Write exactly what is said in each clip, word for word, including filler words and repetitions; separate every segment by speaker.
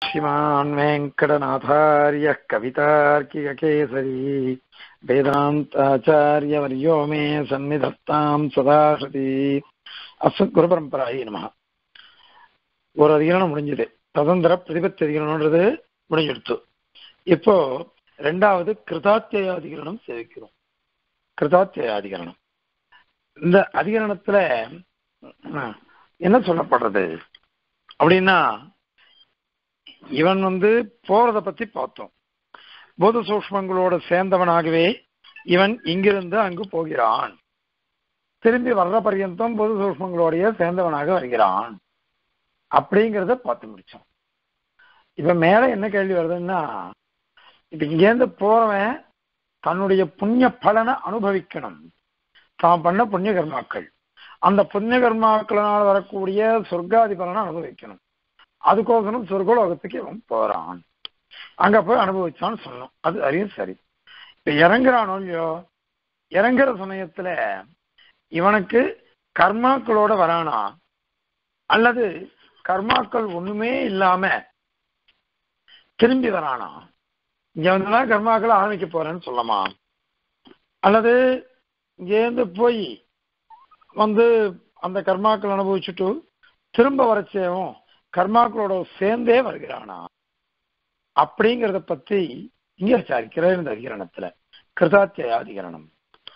Speaker 1: श्रीमान् वेङ्कटनाथार्यः कवितार्किककेसरी वेदान्ताचार्यवर्यो मे सन्निधत्तां सदा श्रुति அஸ்மத்குருபரம்பராயே நமஹ. ஒரு அதிகரணம் முடிஞ்சது. ததந்திர பிரதிபத்தி அதிகரணம்ன்றது முடிஞ்சிடுத்து. இப்போ ரெண்டாவது கிருதாத்தியாதிகரணம் சேவிக்கிறோம். கிருதாத்தியாதிகரணம் இந்த அதிகரணத்துல என்ன சொல்லப்படுறது அப்படின்னா, இவன் வந்து போறதை பத்தி பார்த்தோம். போத சூக்ஷ்மங்களோட சேர்ந்தவனாகவே இவன் இங்கிருந்து அங்கு போகிறான். திரும்பி வர்ற பர்யந்தம் பொது சூக்ஷ்மங்களோடைய சேர்ந்தவனாக வருகிறான் அப்படிங்கிறத பார்த்து முடிச்சோம். இப்ப மேல என்ன கேள்வி வருதுன்னா, இப்ப இங்கேருந்து போறவன் தன்னுடைய புண்ணிய பலனை அனுபவிக்கணும். தான் பண்ண புண்ணிய கர்மாக்கள், அந்த புண்ணிய கர்மாக்களால் வரக்கூடிய சொர்க்காதி பலனை அனுபவிக்கணும். அதுக்கோசரம் சொர்க்கலோகத்துக்கு இவன் போறான். அங்க போய் அனுபவிச்சான்னு சொல்லணும். அது அறியும் சரி. இப்ப இறங்குறானோ இல்லையோ, இறங்குற சமயத்துல இவனுக்கு கர்மாக்களோட வரானா, அல்லது கர்மாக்கள் ஒண்ணுமே இல்லாம திரும்பி வரானா? இங்க வந்துதான் கர்மாக்களை ஆரம்பிக்க போறேன்னு சொல்லமா, அல்லது இங்கேருந்து போய் வந்து அந்த கர்மாக்கள் அனுபவிச்சுட்டு திரும்ப வரச்சேவும் கர்மாக்களோட சேர்ந்தே வருகிறானா அப்படிங்கிறத பத்தி இங்க விசாரிக்கிற இந்த அதிகரணத்துல கிருதாத்தியாதிகரணம்.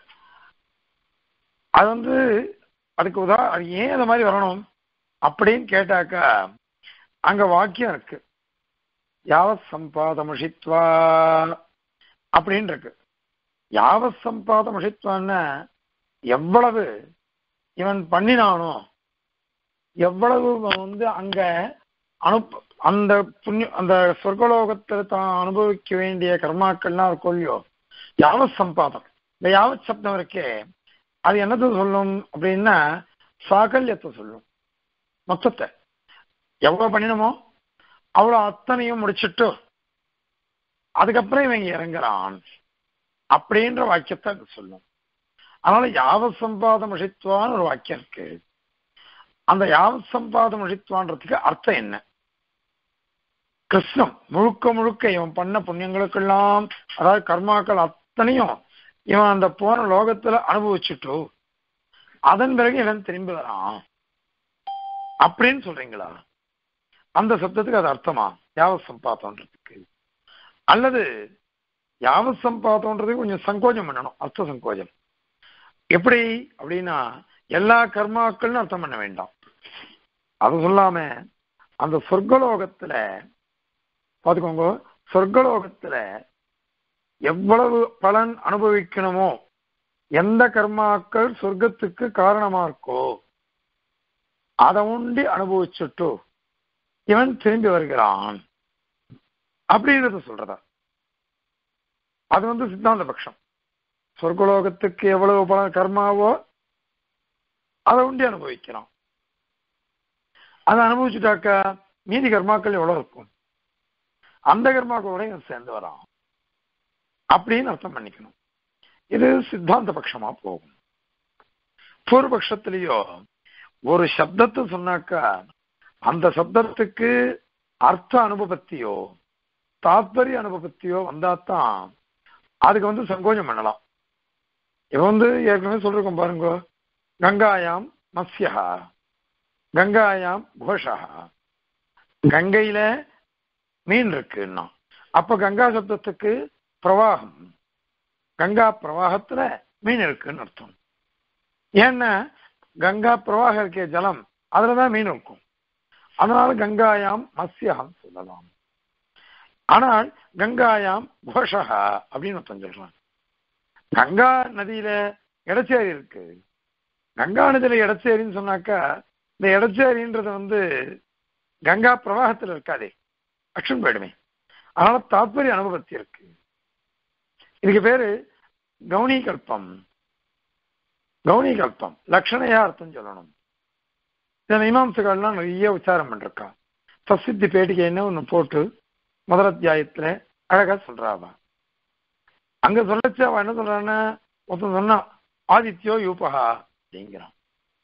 Speaker 1: அது வந்து அதுக்கு உதா அது ஏன் அந்த மாதிரி வரணும் அப்படின்னு கேட்டாக்கா, அங்க வாக்கியம் இருக்கு, யாவத் சம்பாதமுஷித்வா அப்படின்னு இருக்கு. யாவத் சம்பாதமுஷித்வான்னா எவ்வளவு இவன் பண்ணினானோ, எவ்வளவு வந்து அங்க அனுப்ப அந்த புண்ணிய அந்த சொர்க்கலோகத்தில் தான் அனுபவிக்க வேண்டிய கர்மாக்கள்லாம் இருக்கொல்லையோ, யாவத் சம்பாதம். இந்த யாவத் சப்தம் இருக்கே, அது என்னது சொல்லும் அப்படின்னா சாகல்யத்தை சொல்லும். மொத்தத்தை எவ்வளவு பண்ணினமோ அவ்வளோ அத்தனையும் முடிச்சுட்டு அதுக்கப்புறம் இவங்க இறங்குறான் அப்படின்ற வாக்கியத்தை அது சொல்லும். அதனால யாவத் சம்பாதம் அழித்வான்னு ஒரு வாக்கியம் இருக்கு. அந்த யாவத் சம்பாதம் அழித்வான்றதுக்கு அர்த்தம் என்ன? கிருஷ்ணம் முழுக்க முழுக்க இவன் பண்ண புண்ணியங்களுக்கெல்லாம், அதாவது கர்மாக்கள் அத்தனையும் இவன் அந்த போன லோகத்துல அனுபவிச்சுட்டு அதன் பிறகு இவன் திரும்பி வரான் அப்படின்னு சொல்றீங்களா? அந்த சப்தத்துக்கு அது அர்த்தமா யாவத் சம்பாதம்ன்றதுக்கு? அல்லது யாவத் சம்பாதம்ன்றதுக்கு கொஞ்சம் சங்கோஜம் பண்ணணும், அர்த்த சங்கோஜம். எப்படி அப்படின்னா, எல்லா கர்மாக்கள்னு அர்த்தம் பண்ண வேண்டாம். அது சொல்லாம அந்த சொர்க்கலோகத்துல பார்த்துக்கோங்க, சொர்க்கலோகத்துல எவ்வளவு பலன் அனுபவிக்கணுமோ, எந்த கர்மாக்கள் சொர்க்கத்துக்கு காரணமா இருக்கோ அதை உண்டி அனுபவிச்சுட்டு இவன் திரும்பி வருகிறான் அப்படின்றத சொல்றதா? அது வந்து சித்தாந்த பட்சம். சொர்க்கலோகத்துக்கு எவ்வளவு பலன் கர்மாவோ அதை உண்டி அனுபவிக்கிறான். அதை அனுபவிச்சுட்டாக்கா மீதி கர்மாக்கள் எவ்வளவு இருக்கும், அந்த கர்மாக்களோட இவன் சேர்ந்து வரான் அப்படின்னு அர்த்தம் பண்ணிக்கணும். இது சித்தாந்த பட்சமா போகும். பூர்வபக்ஷத்திலேயோ ஒரு சப்தத்தை சொன்னாக்கா அந்த சப்தத்துக்கு அர்த்த அனுபவத்தியோ தாத்பரிய அனுபவத்தியோ வந்தாத்தான் அதுக்கு வந்து சங்கோஜம் பண்ணலாம். இவன் வந்து ஏற்கனவே சொல்லிருக்கோம் பாருங்க, கங்காயாம் மத்ஸ்யா, கங்காயாம் கோஷா, கங்கையில மீன் இருக்குன்னா அப்ப கங்கா சப்தத்துக்கு பிரவாகம், கங்கா பிரவாகத்துல மீன் இருக்குன்னு அர்த்தம். ஏன்னா கங்கா பிரவாகம் இருக்க ஜலம் அதுலதான் மீன் இருக்கும். அதனால கங்காயாம் மத்ஸ்யம் சொல்லலாம். ஆனால் கங்காயாம் கோஷா அப்படின்னு அர்த்தம் சொல்றான். கங்கா நதியில இடச்சேரி இருக்கு. கங்கா நதியில இடச்சேரின்னு சொன்னாக்கா இந்த இடச்சேரின்றது வந்து கங்கா பிரவாகத்துல இருக்காதே, அக்ஷன் போயிடுமே. அதனால தாத்பரிய அனுபவத்தி இருக்கு. இதுக்கு பேரு கவுனி கல்பம். கவுனி கல்பம் லட்சணையா அர்த்தம் சொல்லணும். இந்த மீமாம்சகள்லாம் நிறைய உச்சாரம் பண்ணிருக்கா. சசித்தி பேட்டிகை என்ன ஒண்ணு போட்டு முதல் அத்தியாயத்துல அழகா சொல்றாவா. அங்க சொல்லச்சு அவ என்ன சொல்றான்னா, ஒருத்தன் சொன்னான் ஆதித்யோ யூபகா அப்படிங்கிறான்.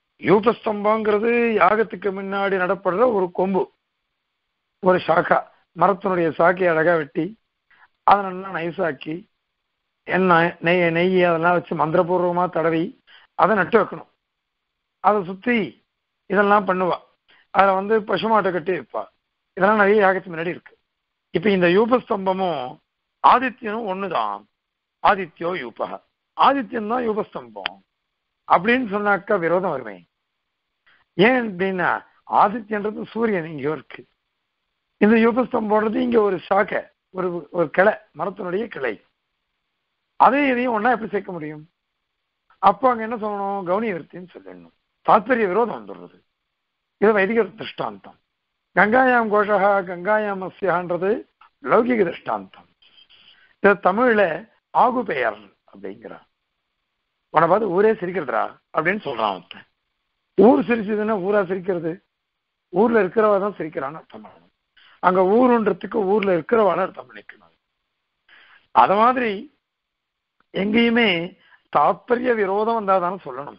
Speaker 1: யூபஸ்தம்பங்கிறது யாகத்துக்கு முன்னாடி நடப்படுற ஒரு கொம்பு, ஒரு சாக்கா. மரத்தினுடைய சாக்கையை அழகா வெட்டி அதை நல்லா நைஸாக்கி எண்ணெய் நெய் நெய் அதெல்லாம் வச்சு மந்திரபூர்வமா தடவி அதை நட்டு வைக்கணும். அதை சுற்றி இதெல்லாம் பண்ணுவா. அதை வந்து பசுமாட்டை கட்டி வைப்பா. இதெல்லாம் நிறைய யாகத்து முன்னாடி இருக்கு. இப்ப இந்த யூபஸ்தம்பமும் ஆதித்யனும் ஒண்ணுதான். ஆதித்யோ யூபக, ஆதித்யன் தான் யூபஸ்தம்பம் அப்படின்னு சொன்னாக்கா விரோதம் வருமே. ஏன் அப்படின்னா ஆதித்யன்றது சூரியன் இங்க இருக்கு, இந்த யூபஸ்தம்போன்றது இங்க ஒரு சாக்கை, ஒரு ஒரு கிளை, மரத்தினுடைய கிளை. அதே இதையும் ஒன்னா எப்படி சேர்க்க முடியும்? அப்போ அங்க என்ன சொல்லணும்? கவுனி விருத்தின்னு சொல்லணும். தாத்பரிய விரோதம் வந்துடுறது. இது வைதிக திருஷ்டாந்தம். கங்காயாம் கோஷகா கங்காயாம் அஸ்யான்றது லௌகிக திருஷ்டாந்தம். இது தமிழ்ல ஆகு பெயர் அப்படிங்கிறான். உன பார்த்து ஊரே சிரிக்கிறா அப்படின்னு சொல்றான் ஒருத்தன். ஊர் சிரிச்சதுன்னா ஊரா சிரிக்கிறது? ஊர்ல இருக்கிறவா தான் சிரிக்கிறான்னு அர்த்தம் பண்ணணும். அங்க ஊருன்றதுக்கு ஊர்ல இருக்கிறவான அர்த்தம் பண்ணிக்கணும். அத மாதிரி எங்கேயுமே தாத்பரிய விரோதம் வந்தாதானே சொல்லணும்.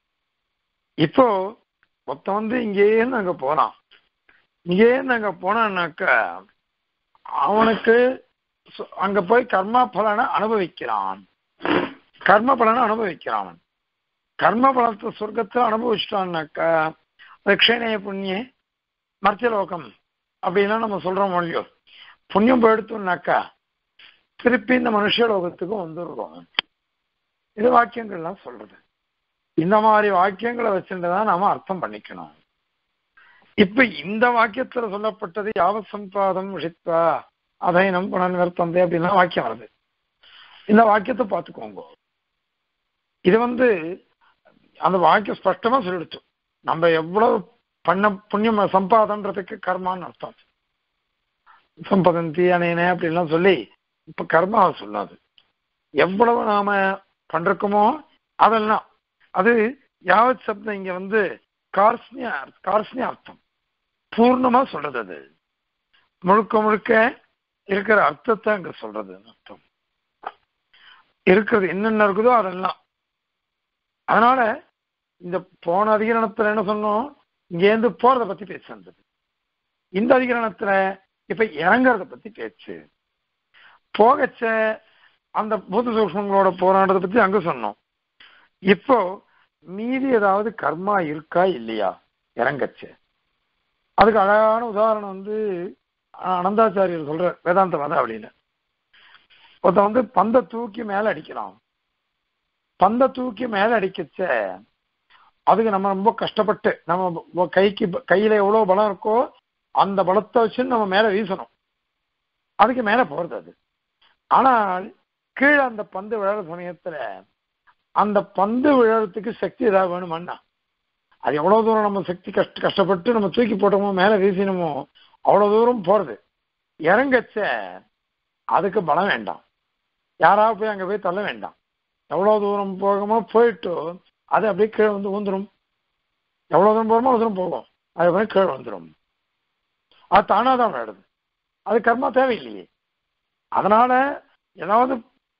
Speaker 1: இப்போ மொத்தம் வந்து இங்கேருந்து அங்க போனான், இங்கேருந்து அங்க போனான்னாக்கா அவனுக்கு அங்க போய் கர்ம பலனை அனுபவிக்கிறான். கர்ம பலனை அனுபவிக்கிறான். கர்ம பலத்தை சொர்க்கத்தை அனுபவிச்சிட்டான்னாக்கா தட்சிணைய புண்ணிய மர்த்தியலோகம் அப்படின்லாம் நம்ம சொல்றோம் இல்லையோ. புண்ணியம் போயிடுத்தோம்னாக்கா திருப்பி இந்த மனுஷலோகத்துக்கும் வந்துடுறோம். இது வாக்கியங்கள்லாம் சொல்றது. இந்த மாதிரி வாக்கியங்களை வச்சுட்டுதான் நாம அர்த்தம் பண்ணிக்கணும். இப்ப இந்த வாக்கியத்துல சொல்லப்பட்டது யாவத் சம்பாதம் விஷித்வா அதைனம் புனர்வர்த்தந்தே அப்படின்னா வாக்கியம் வருது. இந்த வாக்கியத்தை பார்த்துக்கோங்க. இது வந்து அந்த வாக்கியம் ஸ்பஷ்டமா சொல்லிடுச்சு. நம்ம எவ்வளவு பண்ண புண்ணியம் சம்பாதம்ன்றதுக்கு கர்மான்னு அர்த்தம். சம்பதந்தி அணையனே அப்படின்லாம் சொல்லி இப்ப கர்மாவை சொல்லாது. எவ்வளவு நாம பண்றோமோ அதெல்லாம் அது யாவத் சப்தம் இங்க வந்து கார்ஸ்னிய கார்ஸ்னிய அர்த்தம் பூர்ணமா சொல்றது. அது முழுக்க முழுக்க இருக்கிற அர்த்தத்தை அங்க சொல்றது அர்த்தம். இருக்கிறது என்னென்ன இருக்குதோ அதெல்லாம். அதனால இந்த போன அதிகரணத்துல என்ன சொன்னோம்? இங்கேருந்து போறதை பத்தி பேச்சு வந்தது. இந்த அதிகரணத்துல இப்ப இறங்குறத பத்தி பேச்சு. போகச்ச அந்த பூத சூக்ஷ்மங்களோட போராடுறத பத்தி அங்க சொன்னோம். இப்போ மீதி ஏதாவது கர்மா இருக்கா இல்லையா இறங்கச்சு? அதுக்கு அழகான உதாரணம் வந்து அனந்தாச்சாரியர் சொல்ற வேதாந்த மதம் அப்படின்னு. ஒருத்த வந்து பந்த தூக்கி மேல அடிக்கலாம். பந்த தூக்கி மேல அடிக்கச்ச அதுக்கு நம்ம ரொம்ப கஷ்டப்பட்டு நம்ம கைக்கு கையில எவ்வளவு பலம் இருக்கோ அந்த பலத்தை வச்சு நம்ம மேல வீசணும். அதுக்கு மேல போறது அது. ஆனால் கீழே அந்த பந்து விழற சமயத்துல அந்த பந்து விழறதுக்கு சக்தி ஏதாவது வேணுமான்னா அது எவ்வளவு தூரம் நம்ம சக்தி கஷ்ட கஷ்டப்பட்டு நம்ம தூக்கி போட்டோமோ மேல வீசினமோ அவ்வளவு தூரம் போறது. இறங்கச்ச அதுக்கு பலம் வேண்டாம். யாராவது போய் அங்க போய் தள்ள வேண்டாம். எவ்வளவு தூரம் போகமோ போயிட்டு அது அப்படியே கீழே வந்து ஊந்துடும். எவ்வளவு தூரம் போகமோ அவ்வளவு தூரம் போகும், அது போய் கீழே வந்துடும். அது தானாதான் விளையாடுது. அது கர்மா தேவையில்லையே. அதனால ஏதாவது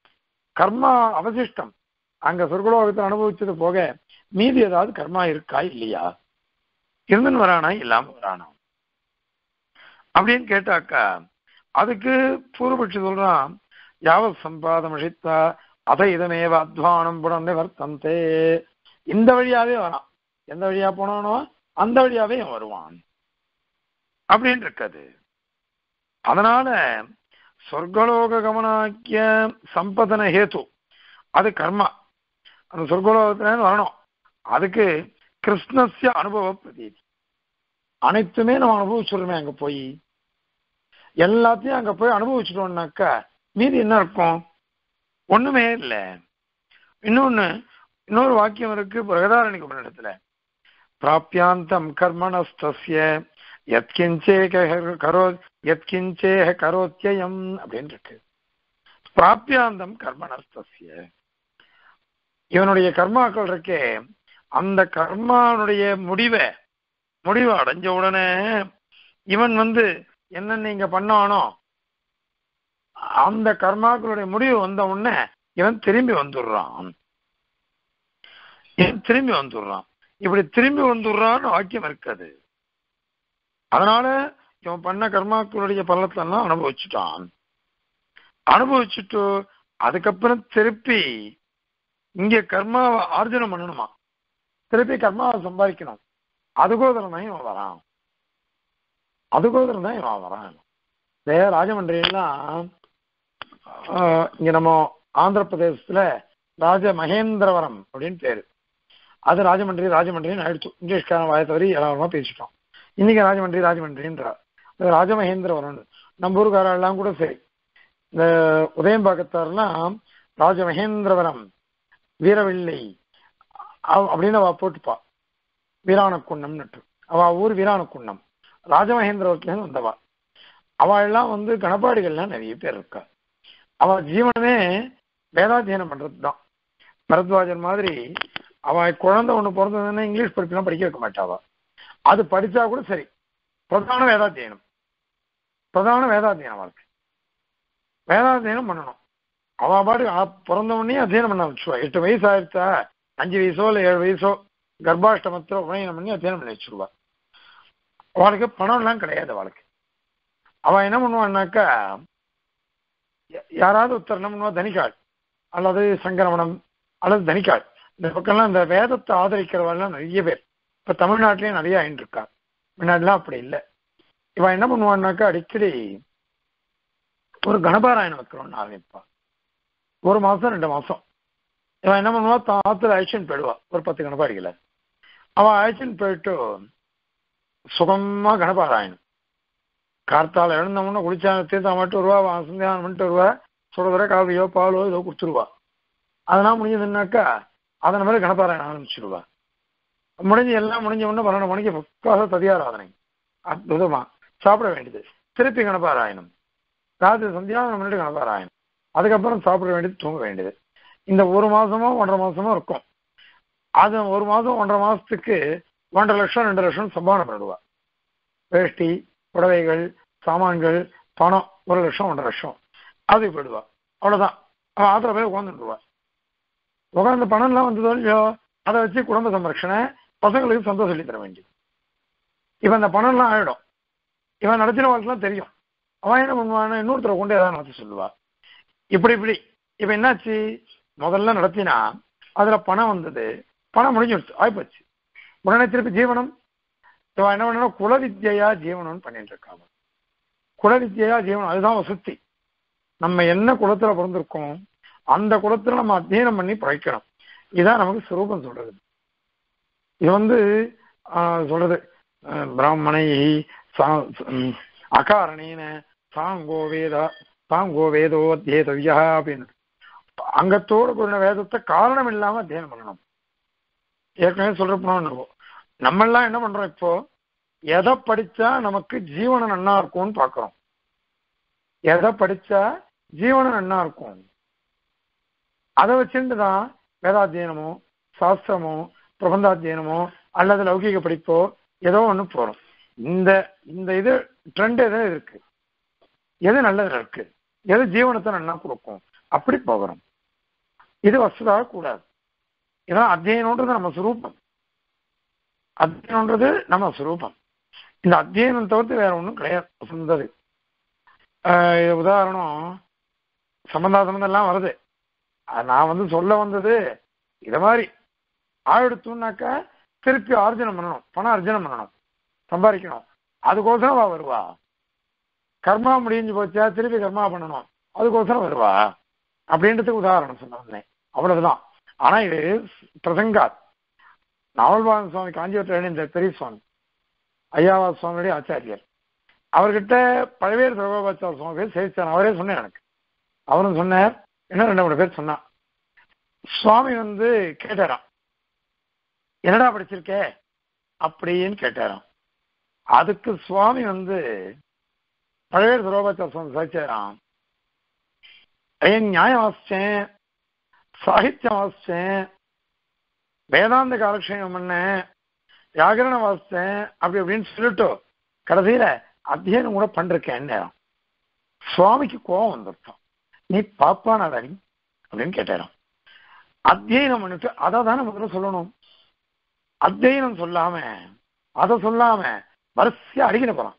Speaker 1: கர்மா அவசிஷ்டம் அங்க சொர்க்கலோகத்தை அனுபவிச்சது போக மீதி ஏதாவது கர்மா இருக்கா இல்லையா, இருந்துன்னு வரானா இல்லாம வரானா அப்படின்னு கேட்டாக்கா அதுக்கு பூர்வபட்சி சொல்றான் யாவத் சம்பாதம் அழித்தா அதை இதமேவ அத்வானம் புனர்ந்து வர்த்தந்தே. இந்த வழியாவே வரான். எந்த வழியா போனானோ அந்த வழியாவே வருவான் அப்படின்னு இருக்காது. அதனால சொர்க்கலோக கமனாக்கிய சம்பதன ஹேத்து அது கர்மா. அந்த சொர்க்கலோகத்துல வரணும். அதுக்கு கிருஷ்ணஸ்ய அனுபவ பிரதீதி. அனைத்துமே நம்ம அனுபவிச்சுடுறோமே. அங்க போய் எல்லாத்தையும் அங்க போய் அனுபவிச்சுட்டோம்னாக்கா மீதி என்ன இருக்கும்? ஒண்ணுமே இல்லை. இன்னொன்னு இன்னொரு வாக்கியம் இருக்கு பிரகதாரணிக்கு இடத்துல பிராப்தியாந்தம் கர்மணஸ்தஸ்ய யத்கிஞ்சே கரோ யத்கிஞ்சே கரோத்யம் அப்படின்னு இருக்கு. பிராப்தியாந்தம் கர்மணஸ்தஸ்ய இவனுடைய கர்மாக்கள் இருக்கே அந்த கர்மானுடைய முடிவை முடிவை அடைஞ்ச உடனே இவன் வந்து என்னென்ன இங்க பண்ணானோ அந்த கர்மாக்களுடைய முடிவு வந்த உடனே இவன் திரும்பி வந்துடுறான். இவன் திரும்பி வந்துடுறான். இப்படி திரும்பி வந்துடுறான்னு வாக்கியம் இருக்காது. அதனால இவன் பண்ண கர்மாக்களுடைய பலத்தெல்லாம் அனுபவிச்சுட்டான். அனுபவிச்சுட்டு அதுக்கப்புறம் திருப்பி இங்க கர்மாவை ஆர்ஜனம் பண்ணணுமா, திருப்பி கர்மாவை சம்பாதிக்கணும். அதுக்கோதரம் தான் இவன் வரான், அதுக்கோதரம் தான் இவன் வரான். இதே ராஜமன்றியெல்லாம் இங்க நம்ம ஆந்திர பிரதேசத்துல ராஜ மகேந்திரவரம் அப்படின்னு பேரு. அது ராஜமன்றி ராஜமன்றின்னு ஆயிடுச்சு. இங்கிலீஷ்காரன் வாய தவறி எல்லாருமா பேசிட்டோம். இன்னைக்கு ராஜமன்றி ராஜமன்றின்றார். ராஜமகேந்திரவரம். நம்ம ஊருக்காரெல்லாம் கூட சரி, இந்த உதயம்பாக்கத்தாரெல்லாம் ராஜமகேந்திரவரம் வீரவெள்ளி அப்படின்னு அவ போட்டுப்பா. வீராணக்குண்ணம்னுட்டு அவ ஊர் வீராணக்குண்ணம். ராஜமகேந்திரவரத்துலேருந்து வந்தவா. அவள் எல்லாம் வந்து கணப்பாடிகள்லாம் நிறைய பேர் இருக்கா. அவ ஜீவனமே வேதாத்தியனம் பண்றது தான். பரத்வாஜன் மாதிரி அவ குழந்தை ஒண்ணு பிறந்ததுன்னா இங்கிலீஷ் படிப்புலாம் படிக்க வைக்க மாட்டாவா. அது படிச்சா கூட சரி, பிரதான வேதாத்தியனம், பிரதான வேதாத்தியனம் அவளுக்கு வேதாத்தியனம் பண்ணணும். அவ பாடு பிறந்த உடனே அத்தியனம் பண்ண வச்சுருவா. எட்டு வயசு ஆயிடுச்சா, அஞ்சு வயசோ இல்லை ஏழு வயசோ கர்ப்பாஷ்டமத்துல உபநயனம் பண்ணி அத்தியனம் பண்ணி வச்சுருவா. அவளுக்கு பணம் எல்லாம் கிடையாது. அவளுக்கு அவ என்ன பண்ணுவான்னாக்கா, யாராவது ஒருத்தர் என்ன பண்ணுவா, தனிக்காள் அல்லது சங்கரமணம் அல்லது தனிக்காள், இந்த பக்கம்லாம் இந்த வேதத்தை ஆதரிக்கிறவெல்லாம் நிறைய பேர் இப்ப தமிழ்நாட்டிலேயே நிறைய ஆயிட்டு இருக்கா. முன்னாடிலாம் அப்படி இல்லை. இவன் என்ன பண்ணுவான்னாக்கா, அடிக்கடி ஒரு கணபாராயணம் வைக்கிறோம்னு ஆரம்பிப்பான். ஒரு மாசம் ரெண்டு மாசம் இவன் என்ன பண்ணுவா, தாத்துல ஆக்ஷன் போயிடுவா. ஒரு பத்து கணபாடிகளை அவன் ஆக்ஷன் போயிட்டு சுகமா கணபாராயணம். கார்த்தால எழுந்தவொன்னு குளிச்சா தீர்த்தா மட்டும் வருவா, சந்தியானம் பண்ணிட்டு வருவா, சொல்றதுற காவியோ பாலோ ஏதோ கொடுத்துருவா. அதெல்லாம் முடிஞ்சதுன்னாக்கா அதன் மாதிரி கணபாராயணம் ஆரம்பிச்சிருவா. முடிஞ்சு எல்லாம் முடிஞ்ச உடனே பன்னெண்டு மணிக்கு பக்காக ததியாராதனை அற்புதமா சாப்பிட வேண்டியது. திருப்பி கணபாராயணம், ராத்திரி சந்தியானம் பண்ணிட்டு கணபாராயணம், அதுக்கப்புறம் சாப்பிட வேண்டியது, தூங்க வேண்டியது. இந்த ஒரு மாசமோ ஒன்றரை மாசமோ இருக்கும். அது ஒரு மாசம் ஒன்றரை மாசத்துக்கு ஒன்றரை லட்சம் ரெண்டு லட்சம் சம்பாவனை பண்ணிடுவா. வேஷ்டி புடவைகள் சாமான்கள் பணம் ஒரு லட்சம் ஒன்றரை லட்சம் அது போயிடுவா. அவ்வளவுதான். அவன் ஆத்திர போய் உட்காந்துட்டுருவா. உட்காந்து பணம்லாம் வந்ததோ இல்லையோ அதை வச்சு குடும்ப சம்ரட்சணை, பசங்களுக்கு சந்தோஷம் சொல்லி தர வேண்டியது. இவன் அந்த பணம்லாம் ஆயிடும். இவன் நடத்தின வாழ்க்கைலாம் தெரியும். அவன் என்ன பண்ணுவான்னு இன்னொருத்தரை கொண்டு ஏதாவது நடத்தி சொல்லுவா. இப்படி இப்படி இப்ப என்னாச்சு, முதல்ல நடத்தினா அதுல பணம் வந்தது, பணம் முடிஞ்சிடுச்சு, ஆயிப்போச்சு. உடனே திருப்பி ஜீவனம் இவன் என்ன பண்ணா குல வித்யா ஜீவனம்னு பண்ணிட்டு இருக்காங்க. குல வித்யா ஜீவனம் அதுதான் வசதி. நம்ம என்ன குலத்துல பிறந்திருக்கோம் அந்த குலத்துல நம்ம அத்தியனம் பண்ணி பிழைக்கணும். இதுதான் நமக்கு சுரூபம் சொல்றது. இது வந்து ஆஹ் சொல்றது பிராமணை அகாரணீன சாங்கோ வேதா சாங்கோ வேதோ அத்தியேதவியா அப்படின்னு அங்கத்தோடு கூடின வேதத்தை காரணம் இல்லாம அத்தியனம் பண்ணணும். ஏற்கனவே சொல்றப்போ நம்மெல்லாம் என்ன பண்றோம், இப்போ எதை படிச்சா நமக்கு ஜீவனம் நன்னா இருக்கும்னு பாக்குறோம். எதை படிச்சா ஜீவனம் நன்னா இருக்கும் அதை வச்சுட்டுதான் வேதாத்தியனமோ சாஸ்திரமோ பிரபந்தாத்தியனமோ அல்லது லௌகிக படிப்போ ஏதோ ஒண்ணு போறோம். இந்த இந்த இது ட்ரெண்ட் எது இருக்கு, எது நல்லது இருக்கு, எது ஜீவனத்தை நன்னா கொடுக்கும், அப்படி போகிறோம். இது வசதாக கூடாது. இதான் அத்தியனம்ன்றது நம்ம சுரூபம். அத்தியனம்ன்றது நம்ம சுரூபம். இந்த அத்தியனம் தவிர்த்து வேற ஒன்றும் கிடையாது. வசந்தது உதாரணம் சம்பந்தா சம்பந்தம் எல்லாம் வருது. நான் வந்து சொல்ல வந்தது இத மாதிரி ஆயிடுத்துனாக்கா திருப்பி ஆர்ஜனம் பண்ணணும், பணம் அர்ஜனம் பண்ணணும், சம்பாதிக்கணும். அதுக்கோசரம் அவ வருவா. கர்மா முடிஞ்சு போச்சா திருப்பி கர்மா பண்ணணும், அதுக்கோசரம் வருவா அப்படின்றதுக்கு உதாரணம் சொன்னேன். அவ்வளவுதான். ஆனா இது பிரசங்காத் நாவல்வாதன் சுவாமி காஞ்சிபுரத்தில் இந்த பெரிய சுவாமி ஐயாவாத சுவாமியுடைய ஆச்சாரியர், அவர்கிட்ட பழவேறு சர்வபாச்சார சுவாமி பேர் சேவிச்சார். அவரே சொன்னேன் எனக்கு. அவரும் சொன்னார், இன்னும் ரெண்டு மூணு பேர் சொன்னான். சுவாமி வந்து கேட்டாராம், என்னடா படிச்சிருக்க அப்படின்னு கேட்டாராம். அதுக்கு சுவாமி வந்து பழவேறு சர்வபாச்சார சுவாமி சாதிச்சாராம், ஏன் நியாயம் வாசிச்சேன், சாகித்யம் வாசிச்சேன், வேதாந்த காலக்ஷேபம் பண்ணேன், வியாகரணம் வாசித்தேன், அப்படி அப்படின்னு சொல்லிட்டு கடைசியில அத்தியனம் கூட பண்றேன். சுவாமிக்கு கோபம் வந்துருக்கும், நீ பாப்பானாடா நீ அப்படின்னு கேட்டாராம். அத்தியனம் பண்ணிட்டு அதை தானே முதல்ல சொல்லணும். அத்தியனம் சொல்லாம அதை சொல்லாம வரிசையா அடிக்கிற போறான்.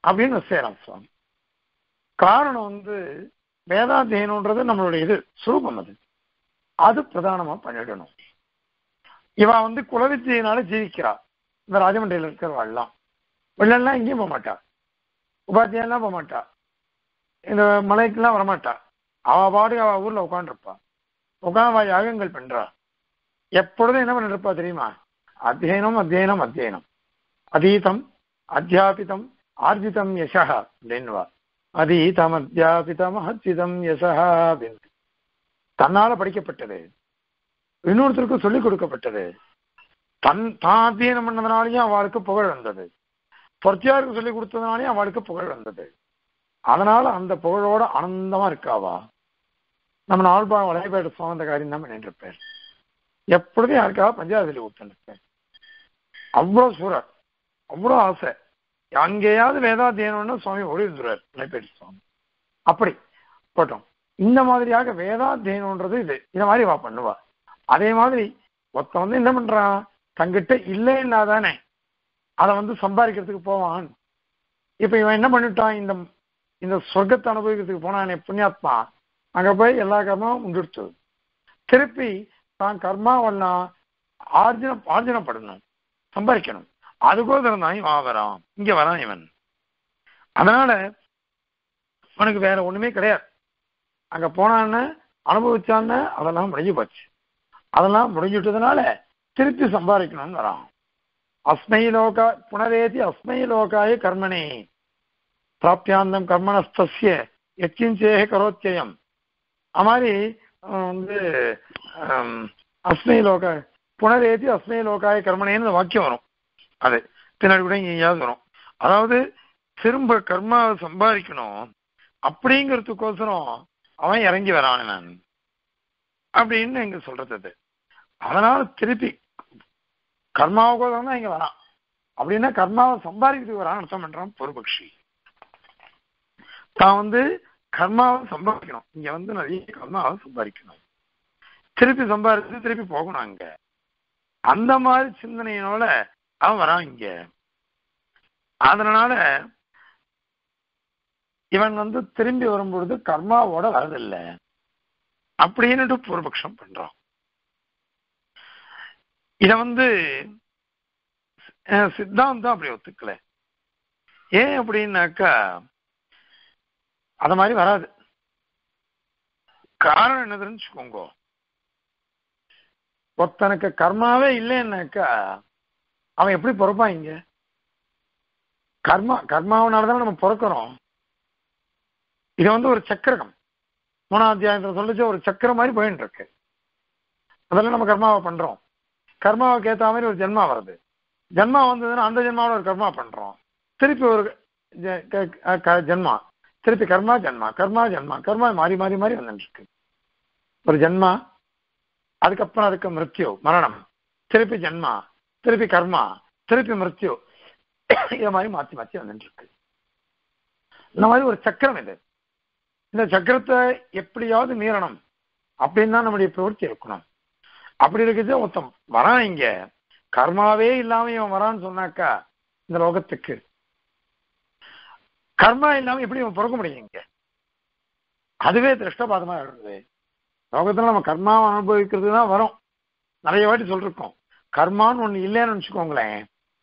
Speaker 1: அப்படின்னு செய்யறான் சுவாமி. காரணம் வந்து வேதாத்தியனம்ன்றது நம்மளுடைய இது சுரூபம், அது அது பிரதானமா பண்ணிடணும். இவ வந்து குலவித்தியினால ஜீவிக்கிறா. இந்த ராஜமன்றியில் இருக்கிறவாள்லாம் வெள்ளெல்லாம் எங்கேயும் போக மாட்டா, உபாத்தியெல்லாம் போக மாட்டா, இந்த மலைக்கெல்லாம் வரமாட்டா. அவ பாடு அவ ஊர்ல உட்காந்துருப்பா, உட்காந்து யாகங்கள் பண்றா. எப்பொழுதும் என்ன பண்ணிட்டு இருப்பா தெரியுமா? அத்தியனம் அத்தியனம் அத்தியனம், அதீதம் அத்தியாபிதம் ஆர்ஜிதம் யசா அப்படின்வா. அதீதம் அத்தியாபிதம் அர்ஜிதம் யசா அப்படின்னு தன்னால படிக்கப்பட்டது, இன்னொருத்தருக்கும் சொல்லிக் கொடுக்கப்பட்டது. தன் தான் அத்தியனம் பண்ணதுனாலையும் அவளுக்கு புகழ் வந்தது, பொற்சியாருக்கு சொல்லிக் கொடுத்ததுனாலையும் அவளுக்கு புகழ் வந்தது. அதனால அந்த புகழோட ஆனந்தமா இருக்காவா. நம்ம நாள்பா வளைபேட்ட சுவாமந்த காரியம் தான் பண்ணிட்டு இருப்பேன். எப்பொழுதும் யாருக்காக பஞ்சாயத்துல ஊத்துருப்பேன். அவ்வளவு சூழல், அவ்வளோ ஆசை. அங்கேயாவது வேதாத்தியனம்னு சுவாமி ஓடி இருந்துருவார் வளைபேட்ட சுவாமி. அப்படி போட்டோம். இந்த மாதிரியாக வேதாத்தியனம்ன்றது இது இந்த மாதிரி வா பண்ணுவா. அதே மாதிரி ஒருத்த வந்து என்ன பண்றான், தங்கிட்ட இல்லை இல்லாதானே அதை வந்து சம்பாதிக்கிறதுக்கு போவான். இப்ப இவன் என்ன பண்ணிட்டான், இந்த இந்த சொர்க்கத்தை அனுபவிக்கிறதுக்கு போனானே புண்ணியாத்மா, அங்க போய் எல்லா கர்மாவும் முடிடுத்து திருப்பி தான் கர்மாவெல்லாம் ஆர்ஜனம் ஆர்ஜனப்படணும், சம்பாதிக்கணும். அதுக்கோசரம் தான் இவன் வரான், இங்க வரான் இவன். அதனால அவனுக்கு வேற ஒண்ணுமே கிடையாது. அங்க போனான்னு அனுபவிச்சான்னு அதெல்லாம் முடிஞ்சு போச்சு. அதெல்லாம் முடிஞ்சுட்டதுனால திருப்பி சம்பாதிக்கணும்னு வரான். அஸ்மை லோகா புனரேதி அஸ்மை லோகாய கர்மனே பிராப்தியாந்தம் கர்மணஸ்தஸ்ய எச்சிஞ்சேக கரோத்தியம். அது மாதிரி வந்து அஸ்மை லோக புனரேதி அஸ்மை லோகாய கர்மனேன்னு வாக்கியம் வரும். அது பின்னாடி கூட எங்கேயாவது வரும். அதாவது திரும்ப கர்மாவை சம்பாதிக்கணும் அப்படிங்கிறதுக்கோசரம் அவன் இறங்கி வரான் நான் அப்படின்னு இங்க சொல்றது. அது அதனால திருப்பி கர்மாவுக்கோசரம் தான் இங்க வரான். அப்படின்னா கர்மாவை சம்பாதிக்கிறதுக்கு வரான்னு அர்த்தம் பண்றான் பூர்வபக்ஷி. தான் வந்து கர்மாவை சம்பாதிக்கணும், இங்க வந்து நிறைய கர்மாவை சம்பாதிக்கணும், திருப்பி சம்பாதிச்சு திருப்பி போகணும் அங்க. அந்த மாதிரி சிந்தனையினோட அவன் வரான் இங்க. அதனால இவன் வந்து திரும்பி வரும்பொழுது கர்மாவோட வரதில்லை அப்படின்னு பூர்வபக்ஷம் பண்றான். இத வந்து சித்தாந்தம் அப்படி ஒத்துக்கல. ஏன் அப்படின்னாக்கா அத மாதிரி வராது. காரணம் என்ன தெரிஞ்சுக்கோங்க, ஒருத்தனுக்கு கர்மாவே இல்லைன்னாக்கா அவன் எப்படி பிறப்பான் இங்க? கர்மா கர்மாவனாலதான் நம்ம பிறக்கிறோம். இது வந்து ஒரு சக்கரம், மூணாம் அத்தியாயத்துல சொல்லிச்சு ஒரு சக்கரம் மாதிரி போயிட்டு இருக்கு. அதெல்லாம் நம்ம கர்மாவை பண்றோம், கர்மாவுக்கு ஏற்ற மாதிரி ஒரு ஜென்மா வருது. ஜென்மா வந்ததுன்னா அந்த ஜென்மாவோட ஒரு கர்மா பண்றோம், திருப்பி ஒரு ஜென்மா, திருப்பி கர்மா ஜென்மா கர்மா ஜென்மா கர்மா மாறி மாறி மாறி வந்துட்டு இருக்கு. ஒரு ஜென்மா, அதுக்கப்புறம் அதுக்கு மிருத்யு மரணம், திருப்பி ஜென்மா, திருப்பி கர்மா, திருப்பி மிருத்யு, இத மாதிரி மாத்தி மாத்தி வந்துட்டு இருக்கு. இந்த மாதிரி ஒரு சக்கரம் இது. இந்த சக்கரத்தை எப்படியாவது மீறணும் அப்படின்னு தான் நம்முடைய பிரவர்த்தி இருக்கணும். அப்படி இருக்குது. ஒருத்தம் வரான் இங்க கர்மாவே இல்லாம இவன் வரான்னு சொன்னாக்கா இந்த லோகத்துக்கு கர்மா இல்லாம எப்படி இவன் பிறக்க முடியும் இங்க? அதுவே திருஷ்டபாதமா இருக்குது. லோகத்துல நம்ம கர்மாவை அனுபவிக்கிறது தான் வரும். நிறைய வாட்டி சொல்லிருக்கோம், கர்மான்னு ஒண்ணு இல்லைன்னு நினைச்சுக்கோங்களேன்,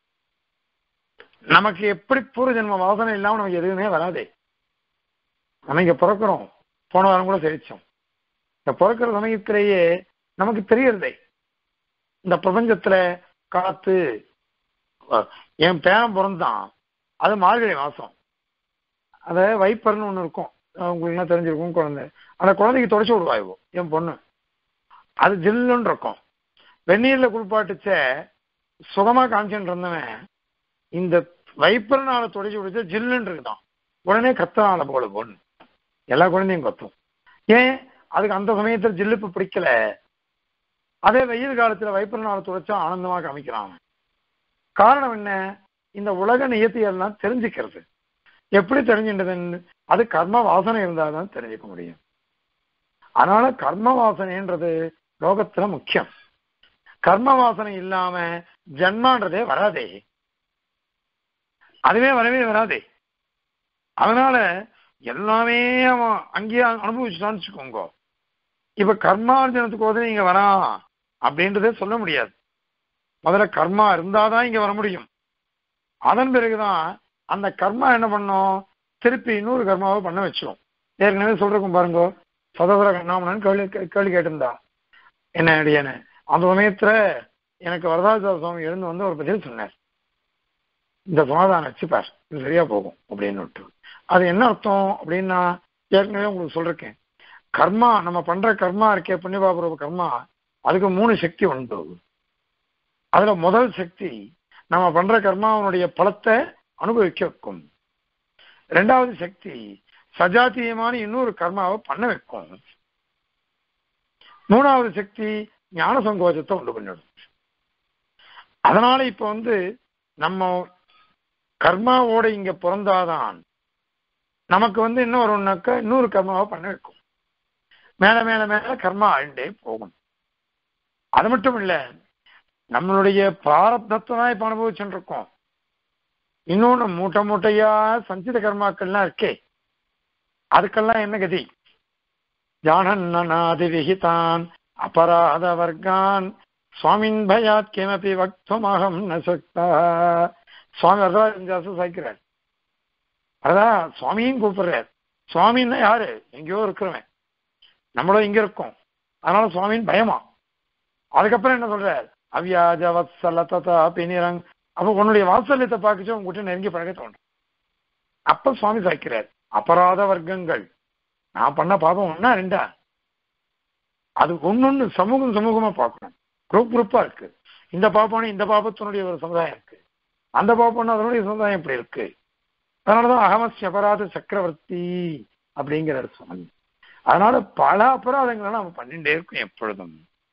Speaker 1: நமக்கு எப்படி பூர்வ ஜென்ம வாசனை இல்லாம நமக்கு எதுவுமே வராதே. நம்ம இங்க பிறக்கிறோம், போன வாரம் கூட தெரிவிச்சோம், இந்த பிறக்கிற சமயத்திலேயே நமக்கு தெரியறதே இந்த பிரபஞ்சத்துல காத்து. என் பேரன் பிறந்தான், அது மார்கழி மாசம், அத வைப்பர்னு ஒண்ணு இருக்கும், உங்களுக்கு என்ன தெரிஞ்சிருக்கும். குழந்தை அந்த குழந்தைக்கு தொடச்சி விடுவாய்வோ என் பொண்ணு, அது ஜில்லுன்னு இருக்கும். வெந்நீர்ல குளிப்பாட்டுச்ச சுகமா காமிச்சுட்டு இருந்தவன் இந்த வைப்பர்னால தொடச்சி விடுச்ச ஜில்லுன்னு இருக்குதான், உடனே கத்தனால போல பொண்ணு. எல்லா குழந்தையும் கத்தும். ஏன்? அதுக்கு அந்த சமயத்துல ஜில்லுப்பு பிடிக்கல. அதே வெயில் காலத்துல வைப்பர்னால துடைச்சா ஆனந்தமா காமிக்கிறான். காரணம் என்ன? இந்த உலக நியத்தியெல்லாம் தெரிஞ்சுக்கிறது. எப்படி தெரிஞ்சுன்றதுன்னு அது கர்ம வாசனை இருந்தால்தான் தெரிஞ்சுக்க முடியும். அதனால கர்ம வாசனைன்றது லோகத்துல முக்கியம். கர்ம வாசனை இல்லாம ஜன்மான்றதே வராதே, அதுவே வரவே வராதே. அதனால எல்லாமே அவன் அங்கேயே அனுபவிச்சுட்டான்னு வச்சுக்கோங்க. இப்ப கர்மார்ஜனத்துக்கு உதவி இங்க வரான் அப்படின்றதே சொல்ல முடியாது. முதல்ல கர்மா இருந்தாதான் இங்க வர முடியும். அதன் பிறகுதான் அந்த கர்மா என்ன பண்ணும், திருப்பி இன்னொரு கர்மாவை பண்ண வச்சிடும். ஏற்கனவே சொல்றக்கும் பாருங்க, சதவர கண்ணாமணன் கேள்வி கேள்வி கேட்டிருந்தா என்ன அடியான. அந்த சமயத்துல எனக்கு வரதாச்சார சுவாமி எழுந்து வந்து ஒரு பதில் சொன்னார், இந்த சமாதானம் வச்சுப்பார், இது சரியா போகும் அப்படின்னு. அது என்ன அர்த்தம் அப்படின்னா, ஏற்கனவே உங்களுக்கு சொல்றேன், கர்மா நம்ம பண்ற கர்மா இருக்கே, புண்ணியபாபுர கர்மா, அதுக்கு மூணு சக்தி உண்டு. அதுல முதல் சக்தி நம்ம பண்ற கர்மாவனுடைய பலத்தை அனுபவிக்க வைக்கும். ரெண்டாவது சக்தி சஜாத்தியமான இன்னொரு கர்மாவை பண்ண வைக்கும். மூணாவது சக்தி ஞான சங்கோச்சத்தை உண்டு பண்ணிடும். அதனால இப்ப வந்து நம்ம கர்மாவோட இங்க பிறந்தாதான் நமக்கு வந்து என்ன வரும்னாக்கா இன்னொரு கர்மாவை பண்ண வைக்கும். மேல மேல மேல கர்மா ஆழ்ந்தே போகும். அது மட்டும் இல்ல, நம்மளுடைய பிராரப்தத்தை தான் இப்ப அனுபவிச்சுட்டு இருக்கோம். இன்னொன்னு மூட்டை மூட்டையா சஞ்சித கர்மாக்கள்லாம் இருக்கே, அதுக்கெல்லாம் என்ன கதி? ஜானநாதி விஹிதான் அபராத வர்க்கான் சுவாமின் பயாத் கிமபி வக்துமஹம் ந சக்தா. சுவாமி வரதாசம் சாய்க்கிறார். அதான் சுவாமியும் கூப்பிடுறார். சுவாமின்னா யாரு? எங்கேயோ இருக்கிறவன், நம்மளும் இங்க இருக்கோம், அதனால சுவாமின்னு பயமா. அதுக்கப்புறம் என்ன சொல்றார்? அவ்யாஜ வத்சல ததா பினிரங். அப்ப உன்னுடைய வாத்சல்யத்தை பார்க்கச்சு உங்ககிட்ட நெருங்கி பழக தோணும். அப்ப சுவாமி சாய்க்கிறார், அபராத வர்க்கங்கள், நான் பண்ண பாபம் ஒன்னா ரெண்டா? அது ஒன்னொன்னு சமூகம் சமூகமா பார்க்கணும். குரூப் குரூப்பா இருக்கு. இந்த பாப்பம்னு இந்த பாபத்தினுடைய ஒரு சமுதாயம் இருக்கு, அந்த பாப்பம்னு அதனுடைய சமுதாயம் இப்படி இருக்கு. அதனாலதான் அகமஸ்ய அபராத சக்கரவர்த்தி அப்படிங்கிறார் சுவாமி. அதனால பல அபராதங்களை நம்ம பண்ணிட்டே இருக்கோம் எப்பொழுதும்.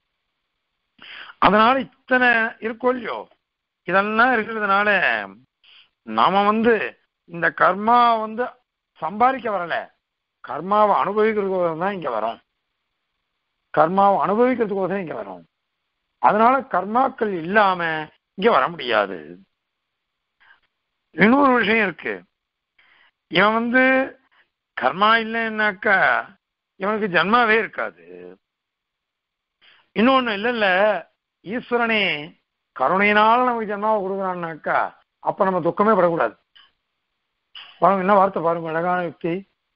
Speaker 1: அதனால இத்தனை இருக்கோ இல்லையோ, இதெல்லாம் இருக்கிறதுனால நாம வந்து இந்த கர்மா வந்து சம்பாதிக்க வரல, கர்மாவை அனுபவிக்கிறதுக்கு தான் இங்க வரோம். கர்மாவை அனுபவிக்கிறதுக்கு இங்க வரோம். அதனால கர்மாக்கள் இல்லாம இங்க வர முடியாது. இன்னொரு விஷயம் இருக்கு, இவன் வந்து கர்மா இல்லைன்னாக்கா இவனுக்கு ஜன்மாவே இருக்காது. இன்னொன்னு இல்ல இல்ல ஈஸ்வரனே கருணையினால நமக்கு ஜன்மாவை கொடுக்குறான்னாக்கா அப்ப நம்ம துக்கமே படக்கூடாது. பாருங்க என்ன வார்த்தை பாருங்க, அழகான யுக்தி.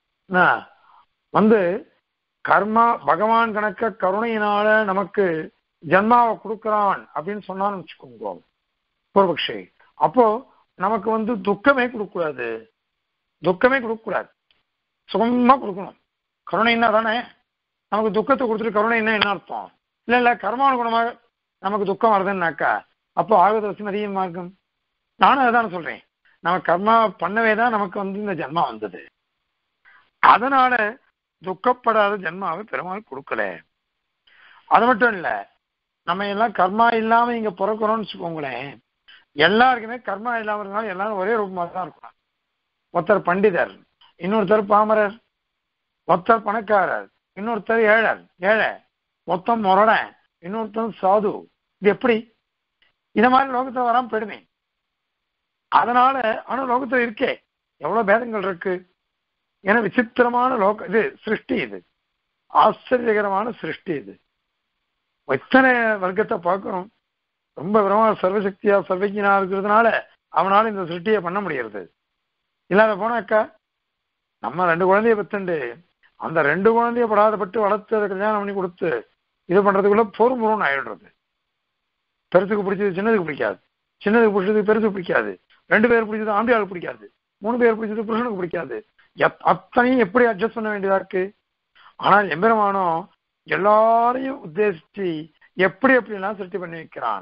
Speaker 1: வந்து கர்மா பகவான் கணக்க கருணையினால நமக்கு ஜன்மாவை கொடுக்குறான் அப்படின்னு சொன்னான்னு வச்சுக்கோங்க பூர்வபக்ஷி, அப்போ நமக்கு வந்து துக்கமே கொடுக்கக்கூடாது. துக்கமே கொடுக்கக்கூடாது, சுகமா கொடுக்கணும். கருணைன்னா தானே நமக்கு துக்கத்தை கொடுத்துட்டு கருணைன்னா என்ன அர்த்தம்? இல்ல இல்ல கர்மானுகுணமாக நமக்கு துக்கம் வருதுன்னாக்கா அப்போ ஆகுத அதிக மார்க்கம். நானும் அதான் சொல்றேன், நம்ம கர்மா பண்ணவே தான் நமக்கு வந்து இந்த ஜன்மா வந்தது. அதனால துக்கப்படாத ஜன்மாவை பெருமாள் கொடுக்கல. அது மட்டும் இல்ல, நம்ம எல்லாம் கர்மா இல்லாம இங்க பிறக்கிறோம்னு வச்சுக்கோங்களேன், எல்லாருக்குமே கர்மா இல்லாம இருந்தாலும் எல்லாரும் ஒரே ரூபமா தான் இருக்கணும். ஒருத்தர் பண்டிதர், இன்னொருத்தர் பாமரர், ஒருத்தர் பணக்காரர், இன்னொருத்தர் ஏழர் ஏழை, மொத்தம் முரட, இன்னொருத்தர் சாது. இது எப்படி? இத மாதிரி லோகத்துல வராம போயிடுமே. அதனால ஆனா லோகத்துல இருக்கே எவ்வளவு பேதங்கள் இருக்கு. ஏன்னா விசித்திரமான லோக இது சிருஷ்டி, இது ஆச்சரியகரமான சிருஷ்டி. இது எத்தனை வர்க்கத்தை பார்க்கிறோம். ரொம்ப விரமா சர்வசக்தியா சர்வஜனா இருக்கிறதுனால அவனால இந்த சிருஷ்டியை பண்ண முடியறது. இல்லாத போனாக்கா நம்ம ரெண்டு குழந்தைய பெத்துண்டு அந்த ரெண்டு குழந்தைய படாதப்பட்டு வளர்த்து அதை கல்யாணம் பண்ணி கொடுத்து இது பண்றதுக்குள்ள போரும் போரும் ஆயிடுறது. பெருசுக்கு பிடிச்சது சின்னதுக்கு பிடிக்காது, சின்னதுக்கு பிடிச்சது பெருசுக்கு பிடிக்காது, ரெண்டு பேர் பிடிச்சது ஆம்பியாளுக்கு பிடிக்காது, மூணு பேர் பிடிச்சது புருஷனுக்கு பிடிக்காது. அத்தனையும் எப்படி அட்ஜஸ்ட் பண்ண வேண்டியதா இருக்கு. ஆனால் எம்பெருமானோ எல்லாரையும் உத்தேசிச்சு எப்படி எப்படிலாம் சிருஷ்டி பண்ணி வைக்கிறான்.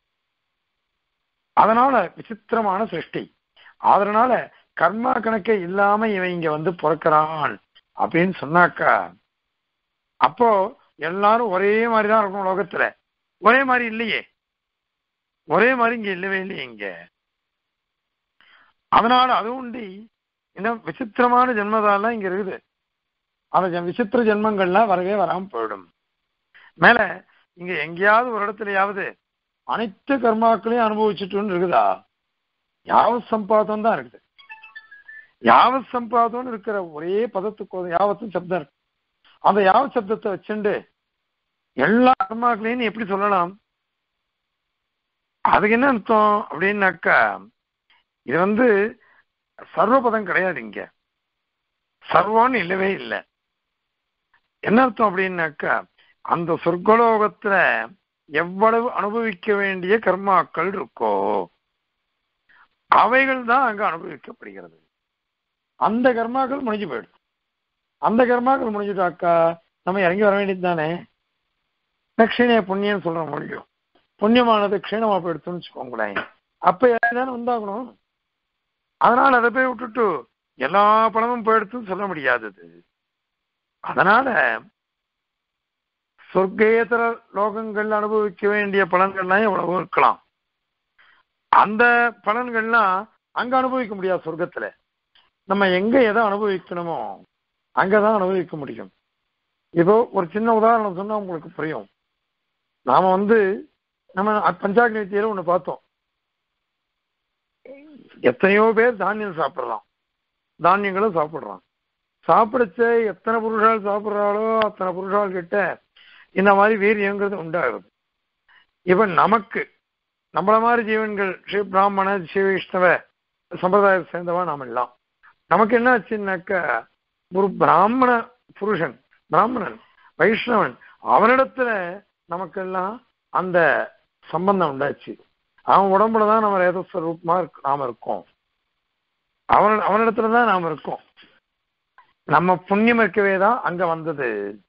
Speaker 1: அதனால விசித்திரமான சிருஷ்டி. அதனால கர்மா கணக்கே இல்லாம இவன் இங்க வந்து பிறக்கிறான் அப்படின்னு சொன்னாக்கா அப்போ எல்லாரும் ஒரே மாதிரிதான் இருக்கணும் லோகத்துல. ஒரே மாதிரி இல்லையே, ஒரே மாதிரி இங்க இல்லவே இல்லையே இங்க. அதனால அது உண்டி இந்த விசித்திரமான ஜென்மதாலாம் இங்க இருக்குது. அந்த விசித்திர ஜென்மங்கள்லாம் வரவே வராம போயிடும். மேல இங்க எங்கேயாவது ஒரு இடத்துலயாவது அனைத்து கர்மாக்களையும் அனுபவிச்சுட்டு இருக்குதா? யாவ சம்பாதம் தான் இருக்குது. யாவத் சம்பாதம்னு இருக்கிற ஒரே பதத்துக்கு யாவத்தும் சப்தம் இருக்கு. அந்த யாவத் சப்தத்தை வச்சுண்டு எல்லா கர்மாக்களையும் எப்படி சொல்லலாம்? அதுக்கு என்ன அர்த்தம் அப்படின்னாக்கா, இது வந்து சர்வபதம் கிடையாது. இங்க சர்வம்னு இல்லவே இல்லை. என்ன அர்த்தம் அப்படின்னாக்கா, அந்த சொர்க்கலோகத்துல எவ்வளவு அனுபவிக்க வேண்டிய கர்மாக்கள் இருக்கோ அவைகள் தான் அங்க அனுபவிக்கப்படுகிறது. அந்த கர்மாக்கள் முடிஞ்சு போயிடும். அந்த கர்மாக்கள் முடிஞ்சுட்டாக்கா நம்ம இறங்கி வர வேண்டியது தானே. தட்சிணைய புண்ணியம் சொல்ற முடியும். புண்ணியமானது க்ஷீணமா போயிடுத்துன்னு வச்சுக்கோங்களேன். அப்ப தானே வந்தாகணும். அதனால அதை போய் விட்டுட்டு எல்லா பணமும் போயிடுத்துன்னு சொல்ல முடியாதது. அதனால சொர்க்கேதர லோகங்கள் அனுபவிக்க வேண்டிய பலன்கள்லாம் எவ்வளவோ இருக்கலாம். அந்த பலன்கள்லாம் அங்க அனுபவிக்க முடியாது. சொர்க்கத்துல நம்ம எங்க எதை அனுபவிக்கணுமோ அங்கதான் அனுபவிக்க முடியும். இப்போ ஒரு சின்ன உதாரணம் சொன்னா உங்களுக்கு புரியும். நாம வந்து நம்ம பஞ்சாக்னி வித்தியில ஒண்ணு பார்த்தோம். எத்தனையோ பேர் தானியம் சாப்பிடலாம், தானியங்களும் சாப்பிடுறான். சாப்பிடுச்ச எத்தனை புருஷால் சாப்பிட்றாளோ அத்தனை புருஷால் கிட்ட இந்த மாதிரி வீரியங்கிறது உண்டாகுது. இப்ப நமக்கு நம்மள மாதிரி ஜீவன்கள் ஸ்ரீ பிராமண சிவ வைஷ்ணவ சம்பிரதாயத்தை சேர்ந்தவா நாம் எல்லாம், நமக்கு என்ன ஆச்சுன்னாக்க, ஒரு பிராமண புருஷன், பிராமணன் வைஷ்ணவன், அவனிடத்துல நமக்கெல்லாம் அந்த சம்பந்தம் உண்டாச்சு. அவன் உடம்புலதான் நம்ம ரேதஸ்வரூபமா நாம இருக்கோம். அவன் அவனிடத்துலதான் நாம இருக்கோம். நம்ம புண்ணியம் இருக்கவே தான் அங்க வந்தது.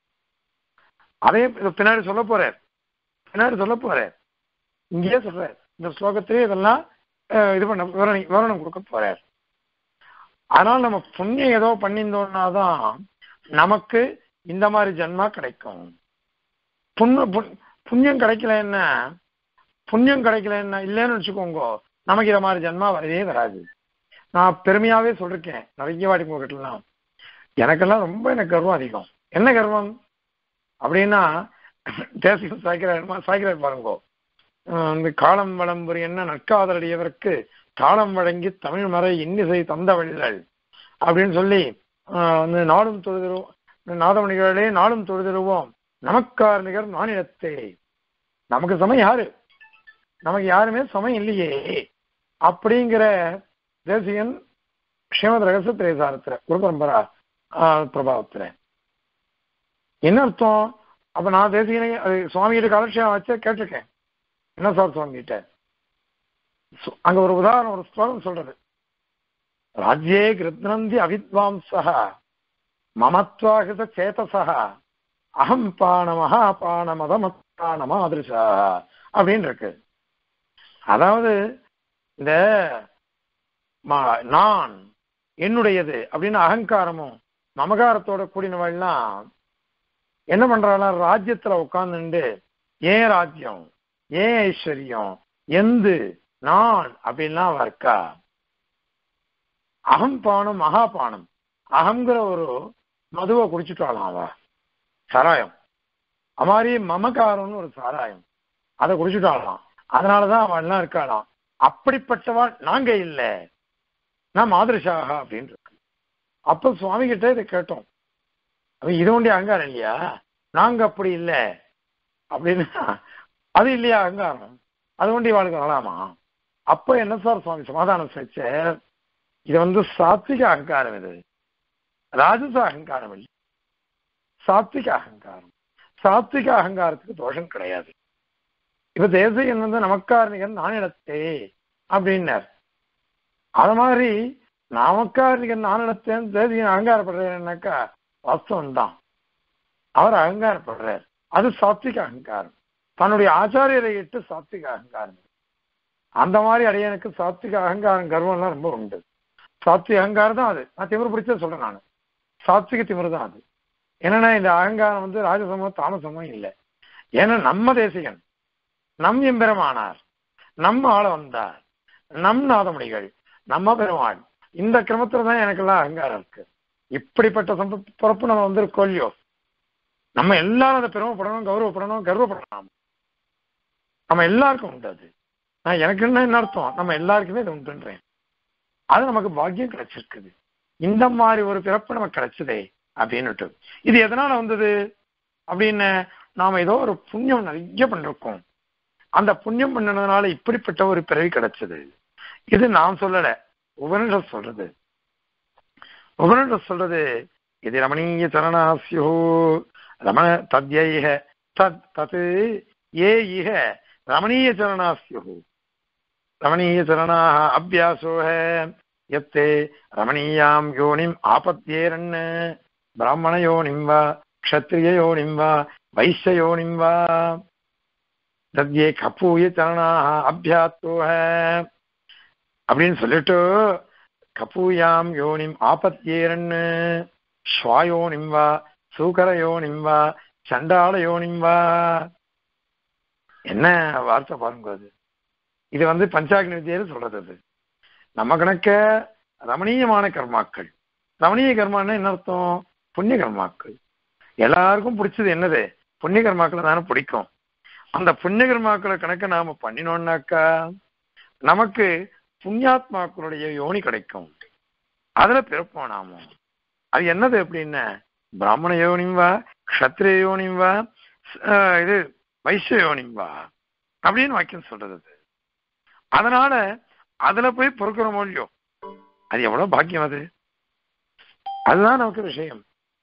Speaker 1: அதே பின்னாடி சொல்ல போறார், பின்னாடி சொல்ல போறார், இங்கேயே சொல்றார். இந்த ஸ்லோகத்திலே இதெல்லாம் இது பண்ண விவரணை விவரணம் கொடுக்க போறார். அதனால நம்ம புண்ணியம் ஏதோ பண்ணியிருந்தோம்னாதான் நமக்கு இந்த மாதிரி ஜன்மா கிடைக்கும். புண்ண புண்ணியம் கிடைக்கல என்ன, புண்ணியம் கிடைக்கல என்ன இல்லைன்னு வச்சுக்கோங்க, நமக்கு இதை மாதிரி ஜன்மா வரவே வராது. நான் பெருமையாவே சொல்லிருக்கேன் நிறைய வாடி போகலாம். எனக்கெல்லாம் ரொம்ப எனக்கு கர்வம் அதிகம். என்ன கர்வம் அப்படின்னா, தேசியம் சாய்க்கிறார் சாய்க்கிறார் பாருங்கோ, இந்த காலம் வளம்புரி என்ன நற்காதலடியவருக்கு தாளம் வழங்கி தமிழ் மறை இன்னிசை தந்த வழிகள் அப்படின்னு சொல்லி வந்து நாடும் தொழுதிருவோம், நாதமணிகளே நாடும் தொழுதிருவோம் நமக்கார் நிகர் மாநிலத்தே. நமக்கு சமயம் யாரு? நமக்கு யாருமே சமயம் இல்லையே அப்படிங்கிற தேசியன் ஸ்ரீமத் ரகசிய திரைசாரத்துல குரு பரம்பரா பிரபாவத்துல என்ன அர்த்தம்? அப்ப நான் தேசியனை சுவாமிகிட்ட காலட்சேபம் வச்ச கேட்டிருக்கேன். என்ன சார் சுவாமி கிட்ட அங்க ஒரு உதாரணம், ஒரு ஸ்லோகம் சொல்றது, ராஜ்யே கிருத்னந்தி அவித்வாம்சா மமத்வாகிருத சேதசா அகம் பான மகாபான மதமத்தான மாதிரிசா அப்படின்னு இருக்கு. அதாவது இந்த நான் என்னுடையது அப்படின்னு அகங்காரமும் மமகாரத்தோட கூடினவெல்லாம் என்ன பண்றாளா, ராஜ்யத்துல உட்கார்ந்துட்டு ஏன் ராஜ்யம், ஏன் ஐஸ்வர்யம், எந்து நான் அப்படின்லாம் இருக்கா. அகம் பானம் மகாபானம், அகங்கிற ஒரு மதுவை குடிச்சுட்டாளாம் அவ, சாராயம். அது மாதிரி மமகாரம்னு ஒரு சாராயம், அதை குடிச்சுட்டாளாம். அதனாலதான் அவன் எல்லாம் இருக்காளாம். அப்படிப்பட்டவள் நாங்க இல்லை, நான் மாதிரிஷாக அப்படின்னு இருக்கு. அப்ப சுவாமி கிட்ட இதை கேட்டோம், இது ஒண்டி அகங்காரம் இல்லையா, நாங்க அப்படி இல்லை அப்படின்னு. அது இல்லையா அகங்காரம், அது ஒண்டி வாழ்க்கை வரலாமா? அப்ப என்ன சார் சுவாமி சமாதானம் செஞ்ச, இது வந்து சாத்விக அகங்காரம், இது ராஜச அகங்காரம் இல்லை, சாத்விக அகங்காரம். சாத்விக அகங்காரத்துக்கு தோஷம் கிடையாது. இப்ப தேசியன் வந்து நமக்காரணிகன் நானிடத்தே அப்படின்னார். அது மாதிரி நமக்காரணிகன் நானிடத்தேன்னு தேசியன் அகங்காரப்படுறேன்னாக்கா வாஸ்தவம் தான், அவர் அகங்காரப்படுறார். அது சாத்விக அகங்காரம், தன்னுடைய ஆச்சாரியரை இட்டு சாத்விக அகங்காரம். அந்த மாதிரி அடையனுக்கு சாத்விக அகங்காரம் கர்வம்லாம் ரொம்ப உண்டு. சாத்விக அகங்காரம் தான் அது. நான் திமிரு பிடிச்ச சொல்றேன், நான் சாத்விக திமிரு தான் அது. என்னன்னா இந்த அகங்காரம் வந்து ராஜசமோ தாமசமோ இல்லை. ஏன்னா நம்ம தேசிகன், நம் எம்பெருமானார், நம்ம ஆள வந்தார், நம் நாதமணிகள், நம்ம பெருமாள், இந்த கிரமத்துல தான் எனக்கெல்லாம் அகங்காரம் இருக்கு. இப்படிப்பட்ட சம்ப பிறப்பு நம்ம வந்து கொல்லியோ, நம்ம எல்லாரும் அதை பெருமைப்படணும், கௌரவப்படணும், கர்வப்படணும். நம்ம எல்லாருக்கும் உண்டு அது. நான் எனக்கு என்ன என்ன அர்த்தம், நம்ம எல்லாருக்குமே இதை உண்டுன்றேன். அது நமக்கு பாக்கியம் கிடைச்சிருக்குது. இந்த மாதிரி ஒரு பிறப்பு நமக்கு கிடைச்சதே அப்படின்னுட்டு. இது எதனால வந்தது அப்படின்னு, நாம ஏதோ ஒரு புண்ணியம் நிறைய பண்ணிருக்கோம், அந்த புண்ணியம் பண்ணதுனால இப்படிப்பட்ட ஒரு பிறவி கிடைச்சது. இது நான் சொல்லல, உபனிஷத் சொல்றது. உபனிஷத் சொல்றது இது ரமணீய சரணாஸ்யோ ரமண தத்யைஹ தத் தத் ஏ இஹ ரமணீய சரணாஸ்யோ ரமணீய சரணாஹ அபியாசோஹ யத்தே ரமணீயாம் யோனிம் ஆபத்யேரன் பிராமண யோனிம் வா க்ஷத்ரிய யோனிம் வா வைஸ்ய யோனிம் வா தத்யே கபூய சரணாஹ அபியாத்தோஹ அப்படின்னு சொல்லிட்டு, கபூயாம் யோனிம் ஆபத்யேரன் ஸ்வாயோனிம் வா சூகர யோனிம் வா சண்டாள யோனிம் வா. என்ன வார்த்தை பாருங்க அது. இது வந்து பஞ்சாக்னி வித்தியில சொல்றது. அது நம்ம கணக்க ரமணீயமான கர்மாக்கள். ரமணீய கர்மான்னா என்ன அர்த்தம்? புண்ணிய கர்மாக்கள். எல்லாருக்கும் பிடிச்சது என்னது? புண்ணிய கர்மாக்களை தானே பிடிக்கும். அந்த புண்ணிய கர்மாக்களை கணக்க நாம பண்ணினோம்னாக்கா நமக்கு புண்ணியாத்மாக்களுடைய யோனி கிடைக்கும். அதுல பிறப்போம் நாம. அது என்னது அப்படின்னா பிராமண யோனிம் வா க்ஷத்ரிய யோனிம் வா இது வைஸ்ய யோனிம் வா அப்படின்னு வாக்கியம் சொல்றது. அதனால அதுல போய் பொறுக்கிறோமோ இல்லையோ, அது எவ்வளவு பாக்கியம். அது அதுதான் நமக்கு விஷயம்.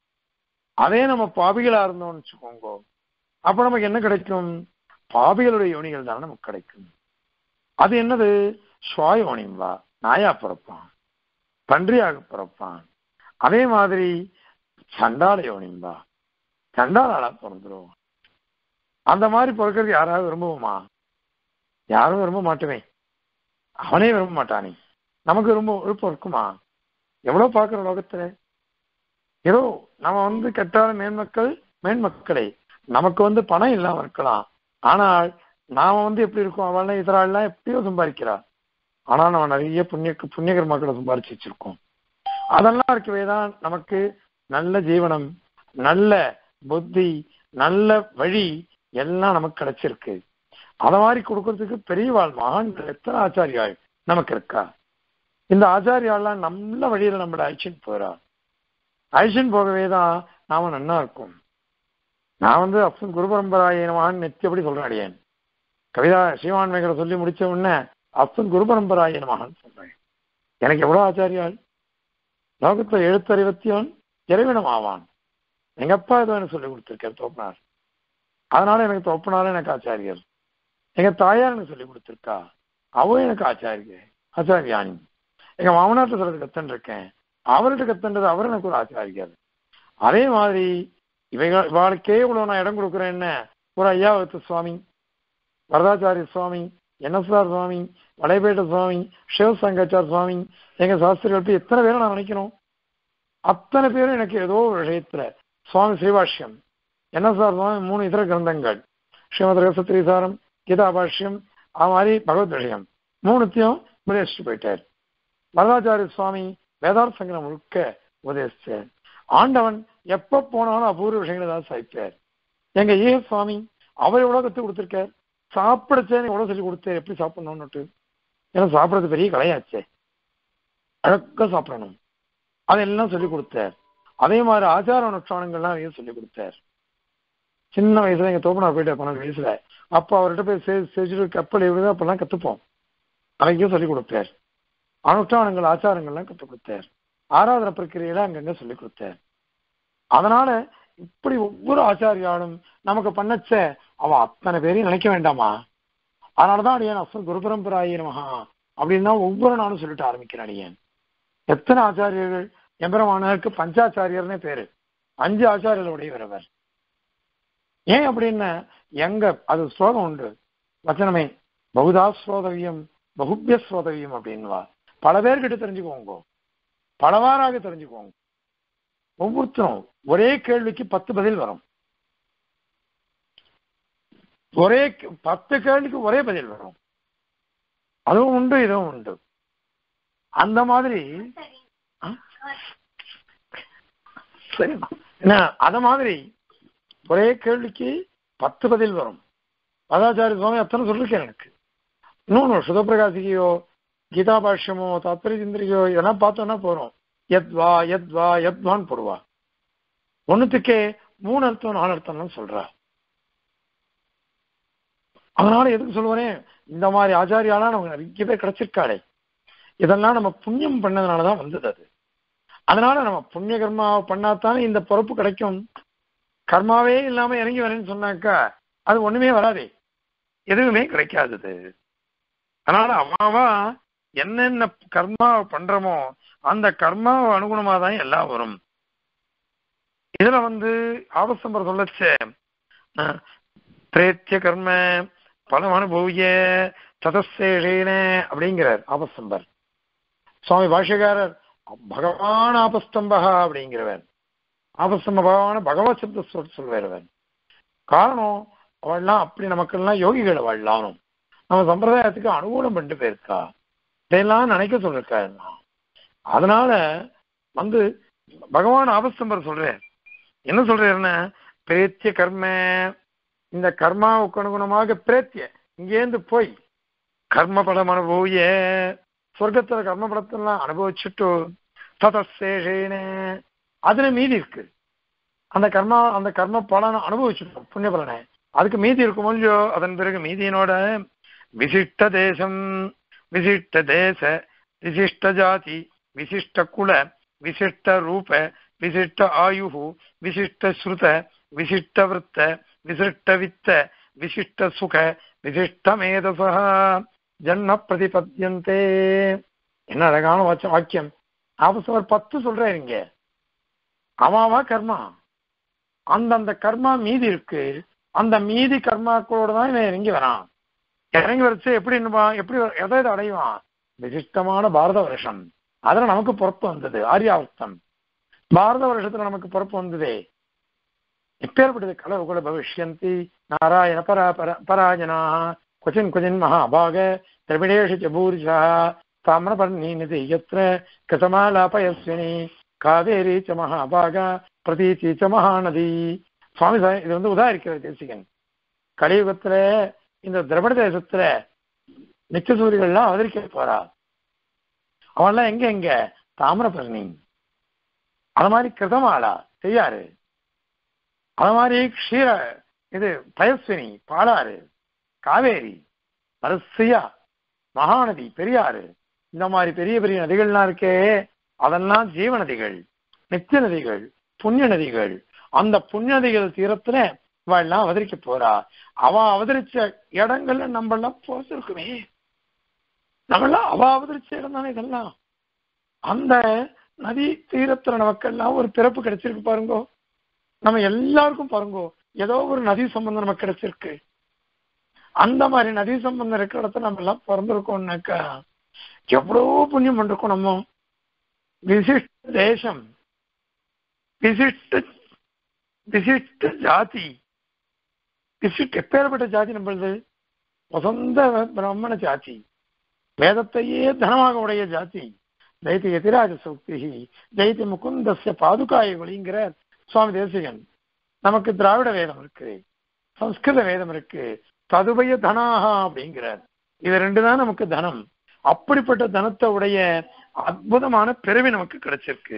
Speaker 1: அதே நம்ம பாபிகளா இருந்தோம்னு வச்சுக்கோங்க, அப்ப நமக்கு என்ன கிடைக்கும்? பாபிகளுடைய யோனிகள் தான் நமக்கு கிடைக்கும். அது என்னது? ஸ்வாயோனிம் வா நாயா பிறப்பான், பன்றியாக பிறப்பான். அதே மாதிரி சண்டாள யோனிம் வா சண்டாளாளா பிறந்துடும். அந்த மாதிரி பிறக்கிறது யாராவது விரும்புவோமா? யாரும் விரும்ப மாட்டோமே. அவனே விரும்ப மாட்டானே. நமக்கு ரொம்ப விருப்பம் இருக்குமா? எவ்வளவு பார்க்கிற லோகத்துல ஏதோ நம்ம வந்து கெட்டால மேன்மக்கள் மேன்மக்களே, நமக்கு வந்து பணம் இல்லாம இருக்கலாம், ஆனால் நாம வந்து எப்படி இருக்கோம்? அவள்லாம் இதராள்லாம் எப்படியோ சம்பாதிக்கிறா, ஆனா நம்ம நிறைய புண்ணிய புண்ணிய கர்மாக்களை சம்பாதிச்சு வச்சிருக்கோம். அதெல்லாம் இருக்கவே தான் நமக்கு நல்ல ஜீவனம், நல்ல புத்தி, நல்ல வழி எல்லாம் நமக்கு கிடைச்சிருக்கு. அத மாதிரி கொடுக்கறதுக்கு பெரியவாள் மகான்கள் எத்தனை ஆச்சாரியாள் நமக்கு இருக்கா. இந்த ஆச்சாரியாள்லாம் நல்ல வழியில நம்மளோட அழிச்சின் போறா. அழிச்சின் போகவே தான் நாம நன்னா இருக்கும். நான் வந்து அப்பன் குரு பரம்பராய மகான் நெத்தியபடி சொல்றேன் அடியேன். கவிதா ஸ்ரீமான்மைகளை சொல்லி முடிச்ச உடனே அப்பன் குரு பரம்பராய மகான் சொல்றேன். எனக்கு எவ்வளவு ஆச்சாரியாள். லோகத்துல எழுத்தறிவத்தியான் இறைவனம் ஆவான். எங்க அப்பா ஏதோ எனக்கு சொல்லி கொடுத்திருக்கார் தோப்பனார், அதனால எனக்கு தோப்பனால எனக்கு ஆச்சாரியர். எங்க தாயார் எனக்கு சொல்லி கொடுத்திருக்கா, அவ எனக்கு ஆச்சாரிய ஆச்சாரியானி. எங்க மாமனார்ட்ட சொல்றது கத்தன் இருக்கேன், அவர்கிட்ட கத்தன்றது அவர் எனக்கு ஒரு ஆச்சாரியர். அதே மாதிரி இவைகள் இவாளுக்கே இவ்வளவு நான் இடம் கொடுக்குறேன். என்ன ஒரு ஐயாவத்து சுவாமி, வரதாச்சாரிய சுவாமி, என்எஸ்ஆர் சுவாமி, வளைபேட்ட சுவாமி, சிவசங்காச்சார் சுவாமி, எங்க சாஸ்திரிகள் எத்தனை பேரை நான் நினைக்கணும். அத்தனை பேரும் எனக்கு ஏதோ ஒரு விஷயத்துல சுவாமி ஸ்ரீபாஷ்யம், என்எஸ்ஆர் சுவாமி மூணு இதர கிரந்தங்கள், ஸ்ரீமத் ரகசத்ரீசாரம், கீதா பாஷ்யம், அது மாதிரி பகவத் விஷயம் மூணுத்தையும் உபதேசிச்சு போயிட்டார். வரதாச்சாரிய சுவாமி வேதார்த்த சங்கரம் முழுக்க உபதேசிச்சார். ஆண்டவன் எப்ப போனாலும் அபூர்வ விஷயங்கள் ஏதாவது சாய்ப்பார். எங்க ஏ சுவாமி அவர் எவ்வளவு கத்து கொடுத்திருக்கார். சாப்பிடச்சேன்னு எவ்வளவு சொல்லி கொடுத்தார், எப்படி சாப்பிடணும்னுட்டு. ஏன்னா சாப்பிடறது பெரிய கலையாச்சே, அழக்க சாப்பிடணும், அதெல்லாம் சொல்லி கொடுத்தார். அதே மாதிரி ஆச்சார அனுஷ்டானங்கள்லாம் அதையும் சொல்லி கொடுத்தார். சின்ன வயசுல எங்க தோப்பனார் போயிட்டு பன்னெண்டு வயசுல அப்ப அவர்கிட்ட போய் செஞ்சுட்டு கப்பல் எப்படி அப்பெல்லாம் கத்துப்போம், அதையும் சொல்லி கொடுத்தார். அனுஷ்டானங்கள் ஆச்சாரங்கள்லாம் கற்றுக் கொடுத்தார். ஆராதனை பிரக்கிரியில அங்கங்க சொல்லி கொடுத்தார். அதனால இப்படி ஒவ்வொரு ஆச்சாரியாலும் நமக்கு பண்ணச்ச அவன் அத்தனை பேரையும் நினைக்க வேண்டாமா? அதனாலதான் அடியேன் அஸ்வன் குரு பரம்பராய நமஹா அப்படின்னா ஒவ்வொரு நாளும் சொல்லிட்டு ஆரம்பிக்கிறேன். அடியேன் எத்தனை ஆச்சாரியர்கள், எம்பெருமானருக்கு பஞ்சாச்சாரியர்னே பேரு, அஞ்சு ஆச்சாரியர்கள் உடையவர். ஏன் அப்படின்னா எங்க அது ஸ்லோகம் உண்டு, வச்சனமே பகுதா ஸ்ரோதவியம் பகுபிய ஸ்ரோதவியம் அப்படின்வா. பல பேர்கிட்ட தெரிஞ்சுக்கோங்க, பலவாறாக தெரிஞ்சுக்கோங்க. ஒவ்வொருத்தரும் ஒரே கேள்விக்கு பத்து பதில் வரும், ஒரே பத்து கேள்விக்கு ஒரே பதில் வரும். அதுவும் உண்டு, இதுவும் உண்டு. அந்த மாதிரி சரி, அத மாதிரி ஒரே கேள்விக்கு பத்து பதில் வரும். பதாச்சாரிய சுவாமி அத்தனை சொல்லிருக்கேன் எனக்கு. இன்னொன்னு சுதப்பிரகாசிகையோ கீதா பாஷ்யமோ தாத்பரிய சிந்திரிகையோ இதெல்லாம் பார்த்தோம்னா போறோம், எத்வா எத்வா எத்வான்னு போடுவா. ஒண்ணுத்துக்கே மூணு அர்த்தம் நாலு அர்த்தம்னு சொல்றா. அதனால எதுக்கு சொல்லுவேன், இந்த மாதிரி ஆச்சாரியாலாம் நமக்கு நிறைய பேர் கிடைச்சிருக்காளே, இதெல்லாம் நம்ம புண்ணியம் பண்ணதுனாலதான் வந்தது அது. அதனால நம்ம புண்ணிய கர்மாவை பண்ணாத்தானே இந்த பொறுப்பு கிடைக்கும். கர்மாவே இல்லாம இறங்கி வரேன்னு சொன்னாக்கா அது ஒண்ணுமே வராதே, எதுவுமே கிடைக்காதது. அதனால அவாவா என்னென்ன கர்மாவை பண்றோமோ அந்த கர்மாவை அனுகுணமா தான் எல்லாம் வரும். இதுல வந்து ஆபஸ்தம்பர் சொல்லச்சே பிரேத்திய கர்ம பலம் அனுபவிய சதசேஷேன அப்படிங்கிறார் ஆபஸ்தம்பர். சுவாமி பாஷ்யக்காரர் பகவான் ஆபஸ்தம்பகா அப்படிங்கிறவர். ஆபஸ்தம்ப பகவான பகவத் சப்த சொல்வார். காரணம் அவள்லாம் அப்படி நமக்கெல்லாம் யோகிகளை வாழலாம், நம்ம சம்பிரதாயத்துக்கு அனுகூலம் பண்ணிட்டு போயிருக்கா, இதையெல்லாம் நினைக்க சொல்லிருக்கா. அதனால வந்து பகவான் ஆபஸ்தம்பர் சொல்றார். என்ன சொல்றாருன்னா, பிரேத்திய கர்ம, இந்த கர்மாவுக்கு அனுகுணமாக பிரேத்திய இங்கேருந்து போய் கர்ம பலம் அனுபவிய சொர்க்கத்துல கர்ம பலத்தெல்லாம் அனுபவிச்சுட்டு ததசேஷேன அதுல மீதி இருக்கு. அந்த கர்மா அந்த கர்ம பலனை அனுபவிச்சுட்டோம், புண்ணிய பலனை. அதுக்கு மீதி இருக்கும் இல்லையோ, அதன் பிறகு மீதியினோட விசிஷ்ட தேசம், விசிஷ்ட தேச, விசிஷ்ட ஜாதி, விசிஷ்ட குல, விசிஷ்ட ரூப, விசிஷ்ட ஆயுஹு, விசிஷ்ட ஸ்ருத, விசிஷ்ட விருத்த, விசிஷ்ட வித்த, விசிஷ்ட சுக, விசிஷ்ட மேதசா ஜன்ம பிரதிபத்யந்தே. என்ன அழகான வாக்கியம். ஆபஸ்தம்பர் பத்து சொல்றாரு இங்க. அவாவா கர்மா, அந்தந்த கர்மா மீதி இருக்கு, அந்த மீதி கர்மாக்களோட தான் இவன் இறங்கி வரான். இறங்கி வரைச்சு எப்படி எப்படி எதை எதை அடைவான், விசிஷ்டமான பாரத வருஷம். அதுல நமக்கு பொறுப்பு வந்தது ஆரியாவர்த்தம். பாரத வருஷத்துல நமக்கு பொறுப்பு வந்ததே. எப்பேற்பட்டது கலவுகுல பவிஷ்யந்தி நாராயண பரா பராஜனா கொச்சின் கொச்சின் மகாபாக திரவிடேஷு பூரிஷா தாமிரபர்ணி நிதி யத்ர கசமாலாபயஸ்வினி காவேரி ச மகாபாகா பிரதீச்சி ச மகாநதி. சுவாமி இது வந்து உதாரிக்கிறது தேசிகன். கலியுகத்துல இந்த திரவிட தேசத்துல நிச்சசூரிகள்லாம் அவதரிக்க போறா. அவன்லாம் எங்க எங்க தாமிரபரணி, அது மாதிரி கிருதமாலா செய்யாறு, அது மாதிரி க்ஷீர இது பயஸ்வினி பாலாறு, காவேரி வரிசையா, மகாநதி பெரியாறு, இந்த மாதிரி பெரிய பெரிய நதிகள்லாம் இருக்கே, அதெல்லாம் ஜீவ நதிகள், நித்திய நதிகள், புண்ணிய நதிகள். அந்த புண்ணிய நதிகள் தீரத்துல அவள்லாம் அவதரிக்க போறா. அவ அவதரிச்ச இடங்கள்ல நம்ம எல்லாம் போசிருக்குமே, நம்மெல்லாம் அவ அவதரிச்ச இடம் தானே இதெல்லாம். அந்த நதி தீரத்துல நமக்கெல்லாம் ஒரு பிறப்பு கிடைச்சிருக்கு பாருங்கோ. நம்ம எல்லாருக்கும் பாருங்கோ ஏதோ ஒரு நதி சம்பந்தம் நமக்கு கிடைச்சிருக்கு. அந்த மாதிரி நதி சம்பந்தம் இருக்கிற இடத்துல நம்ம எல்லாம் பிறந்திருக்கோம்னாக்கா எவ்வளவு புண்ணியம் பண்ணிருக்கோம். நம்ம விசிஷ்ட தேசம், விசிஷ்ட விசிஷ்ட ஜாதி, விசிஷ்ட எப்பேற்பட்ட ஜாதி நம்மளது, வசந்த பிராமண ஜாதி, வேதத்தையே தனமாக உடைய ஜாதி. ஜெயதி எதிராஜ சூக்தி ஜெயதி முகுந்தஸ்ய பாதுகாய ஒளிங்கிற சுவாமி தேசிகன். நமக்கு திராவிட வேதம் இருக்கு, சம்ஸ்கிருத வேதம் இருக்கு, ததுபய தனாகா அப்படிங்கிறார். இது ரெண்டு தான் நமக்கு தனம். அப்படிப்பட்ட தனத்தை உடைய அற்புதமான பிறவி நமக்கு கிடைச்சிருக்கு.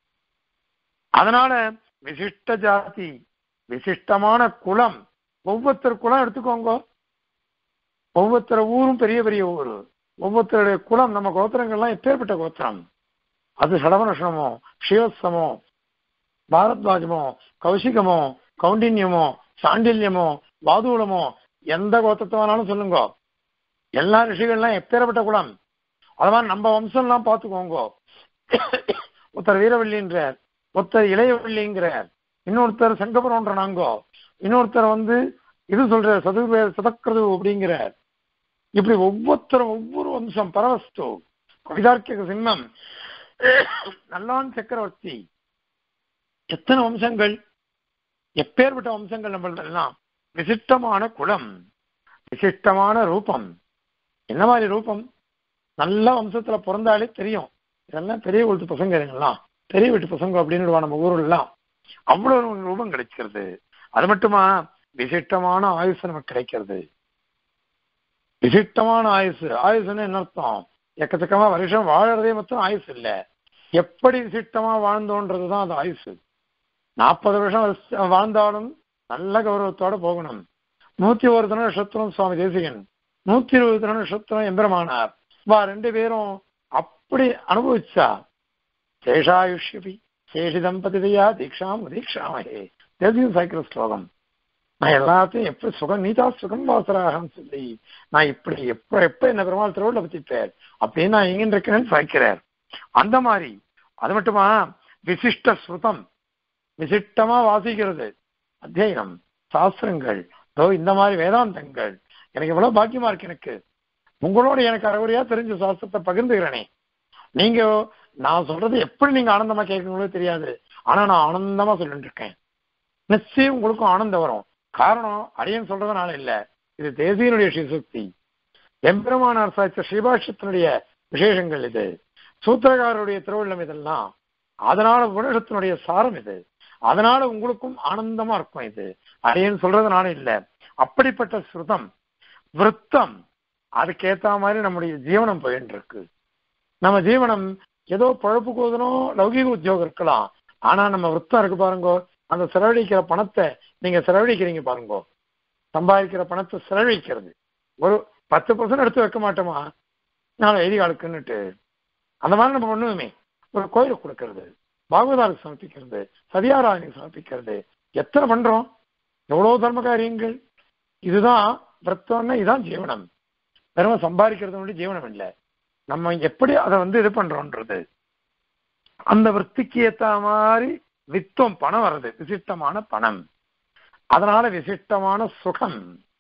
Speaker 1: அதனால விசிஷ்ட ஜாதி, விசிஷ்டமான குலம், ஒவ்வொருத்தர் குலம் எடுத்துக்கோங்க. ஒவ்வொருத்தர ஊரும் பெரிய பெரிய ஊரு, ஒவ்வொருத்தருடைய குலம், நம்ம கோத்திரங்கள்லாம் எப்பேற்பட்ட கோத்திரம். அது சடவனஷமோ, சிவசமோ, பாரத்வாஜமோ, கௌசிகமோ, கௌண்டின்யமோ, சாண்டில்யமோ, வாதூலமோ, எந்த கோத்திரத்தை வேணாலும் சொல்லுங்க. எல்லா ரிஷிகள்லாம் எப்பேற்பட்ட குலம். அது மாதிரி நம்ம வம்சம்லாம் பார்த்துக்கோங்க. ஒருத்தர் வீரவல்லின்றார், ஒருத்தர் இளையவல்லிங்கிறார், இன்னொருத்தர் சங்கபுரம்ன்ற நாங்கோ, இன்னொருத்தர் வந்து இது சொல்ற சதுர்வே சதக்கிரது அப்படிங்கிறார். இப்படி ஒவ்வொருத்தரும் ஒவ்வொரு வம்சம். பரவஸ்து, கவிதார்க்கிக சிம்மம், நல்லான் சக்கரவர்த்தி, எத்தனை வம்சங்கள், எப்பேற்பட்ட வம்சங்கள் நம்மளெல்லாம். விசிஷ்டமான குலம், விசிஷ்டமான ரூபம். என்ன மாதிரி ரூபம், நல்ல வம்சத்துல பிறந்தாலே தெரியும். இதெல்லாம் பெரிய வீட்டு பசங்க, எல்லாம் பெரிய வீட்டு பசங்க அப்படின்னு நம்ம ஊரெல்லாம் அவ்வளவு ரூபம் கிடைக்கிறது. அது மட்டுமா, விசிஷ்டமான ஆயுசு நமக்கு கிடைக்கிறது. விசிஷ்டமான ஆயுசு, ஆயுசுன்னு என்ன அர்த்தம், எக்கச்சக்கமா வருஷம் வாழறதே மொத்தம் ஆயுசு இல்ல. எப்படி விசிட்டமா வாழ்ந்தோன்றதுதான் அது ஆயுசு. நாற்பது வருஷம் வாழ்ந்தாலும் நல்ல கௌரவத்தோட போகணும். நூத்தி ஒரு தின நட்சத்திரம் சுவாமி தேசிகன், நூத்தி இருபது தின நட்சத்திரம் எம்பெருமானார், வா ரெண்டு பேரும் அப்படி அனுபவிச்சா சேஷாயுஷ்யபி சேஷி தம்பதியா தீக்ஷாம் தீக்ஷாமஹே தேசியம் சாய்க்கிற ஸ்லோகம். நான் எல்லாத்தையும் எப்படி சுகம் நீதா சுகம் வாசராகன்னு சொல்லி நான் இப்படி எப்ப எப்ப என்ன பெருமாள் திருவிழா பத்திப்பேர் அப்படின்னு நான் எங்கின்னு இருக்கிறேன்னு சாய்க்கிறார். அந்த மாதிரி அது மட்டுமா விசிஷ்ட ஸ்ருதம், விசிஷ்டமா வாசிக்கிறது, அத்தியனம், சாஸ்திரங்கள், இந்த மாதிரி வேதாந்தங்கள் எனக்கு எவ்வளவு பாக்கியமா இருக்கு. எனக்கு உங்களோட எனக்கு அறகுறையா தெரிஞ்ச சாஸ்திரத்தை பகிர்ந்துக்கிறேனே. நீங்க நான் சொல்றது எப்படி நீங்க ஆனந்தமா கேட்கணுங்களோ தெரியாது, ஆனா நான் ஆனந்தமா சொல்லிட்டு இருக்கேன். நிச்சயம் உங்களுக்கும் ஆனந்தம் வரும். காரணம் அடியன் சொல்றதுனால இல்ல, இது தேசியனுடைய ஸ்ரீசுக்தி, எம்பெருமானார் சாய்ச்ச ஸ்ரீபாஷ்யத்தினுடைய விசேஷங்கள் இது, சூத்திரகாரருடைய திருவள்ளம் இதெல்லாம். அதனால உபனிஷத்தினுடைய சாரம் இது. அதனால உங்களுக்கும் ஆனந்தமா இருக்கும். இது அடியன் சொல்றதுனால இல்ல. அப்படிப்பட்ட ஸ்ருதம் விருத்தம், அதுக்கேத்த மாதிரி நம்முடைய ஜீவனம் போயிட்டு இருக்கு. நம்ம ஜீவனம் ஏதோ பழப்பு கோதனும் லௌகிக உத்தியோகம் இருக்கலாம், ஆனா நம்ம விருத்தம் இருக்கு பாருங்க. அந்த செலவழிக்கிற பணத்தை நீங்க செலவழிக்கிறீங்க பாருங்க, சம்பாதிக்கிற பணத்தை செலவழிக்கிறது ஒரு பத்து பர்சன்ட் எடுத்து வைக்க மாட்டோமா நான் எதிர்காலுக்குன்னுட்டு. அந்த மாதிரி நம்ம பண்ணுவோமே, ஒரு கோயிலுக்கு கொடுக்கறது, பாகவதாருக்கு சமர்ப்பிக்கிறது, சதியாராயனுக்கு சமர்ப்பிக்கிறது, எத்தனை பண்றோம், எவ்வளவு தர்ம காரியங்கள். இதுதான் விரத்தம்னா, இதுதான் ஜீவனம். வெறும் சம்பாதிக்கிறது மட்டும் ஜீவனம் இல்லை. நம்ம எப்படி அதை வந்து இது பண்றோன்றது, அந்த விற்பிக்கு ஏத்த மாதிரி வித்தம் பணம் வர்றது, விசிஷ்டமான பணம். அதனால விசிஷ்டமான சுகம்.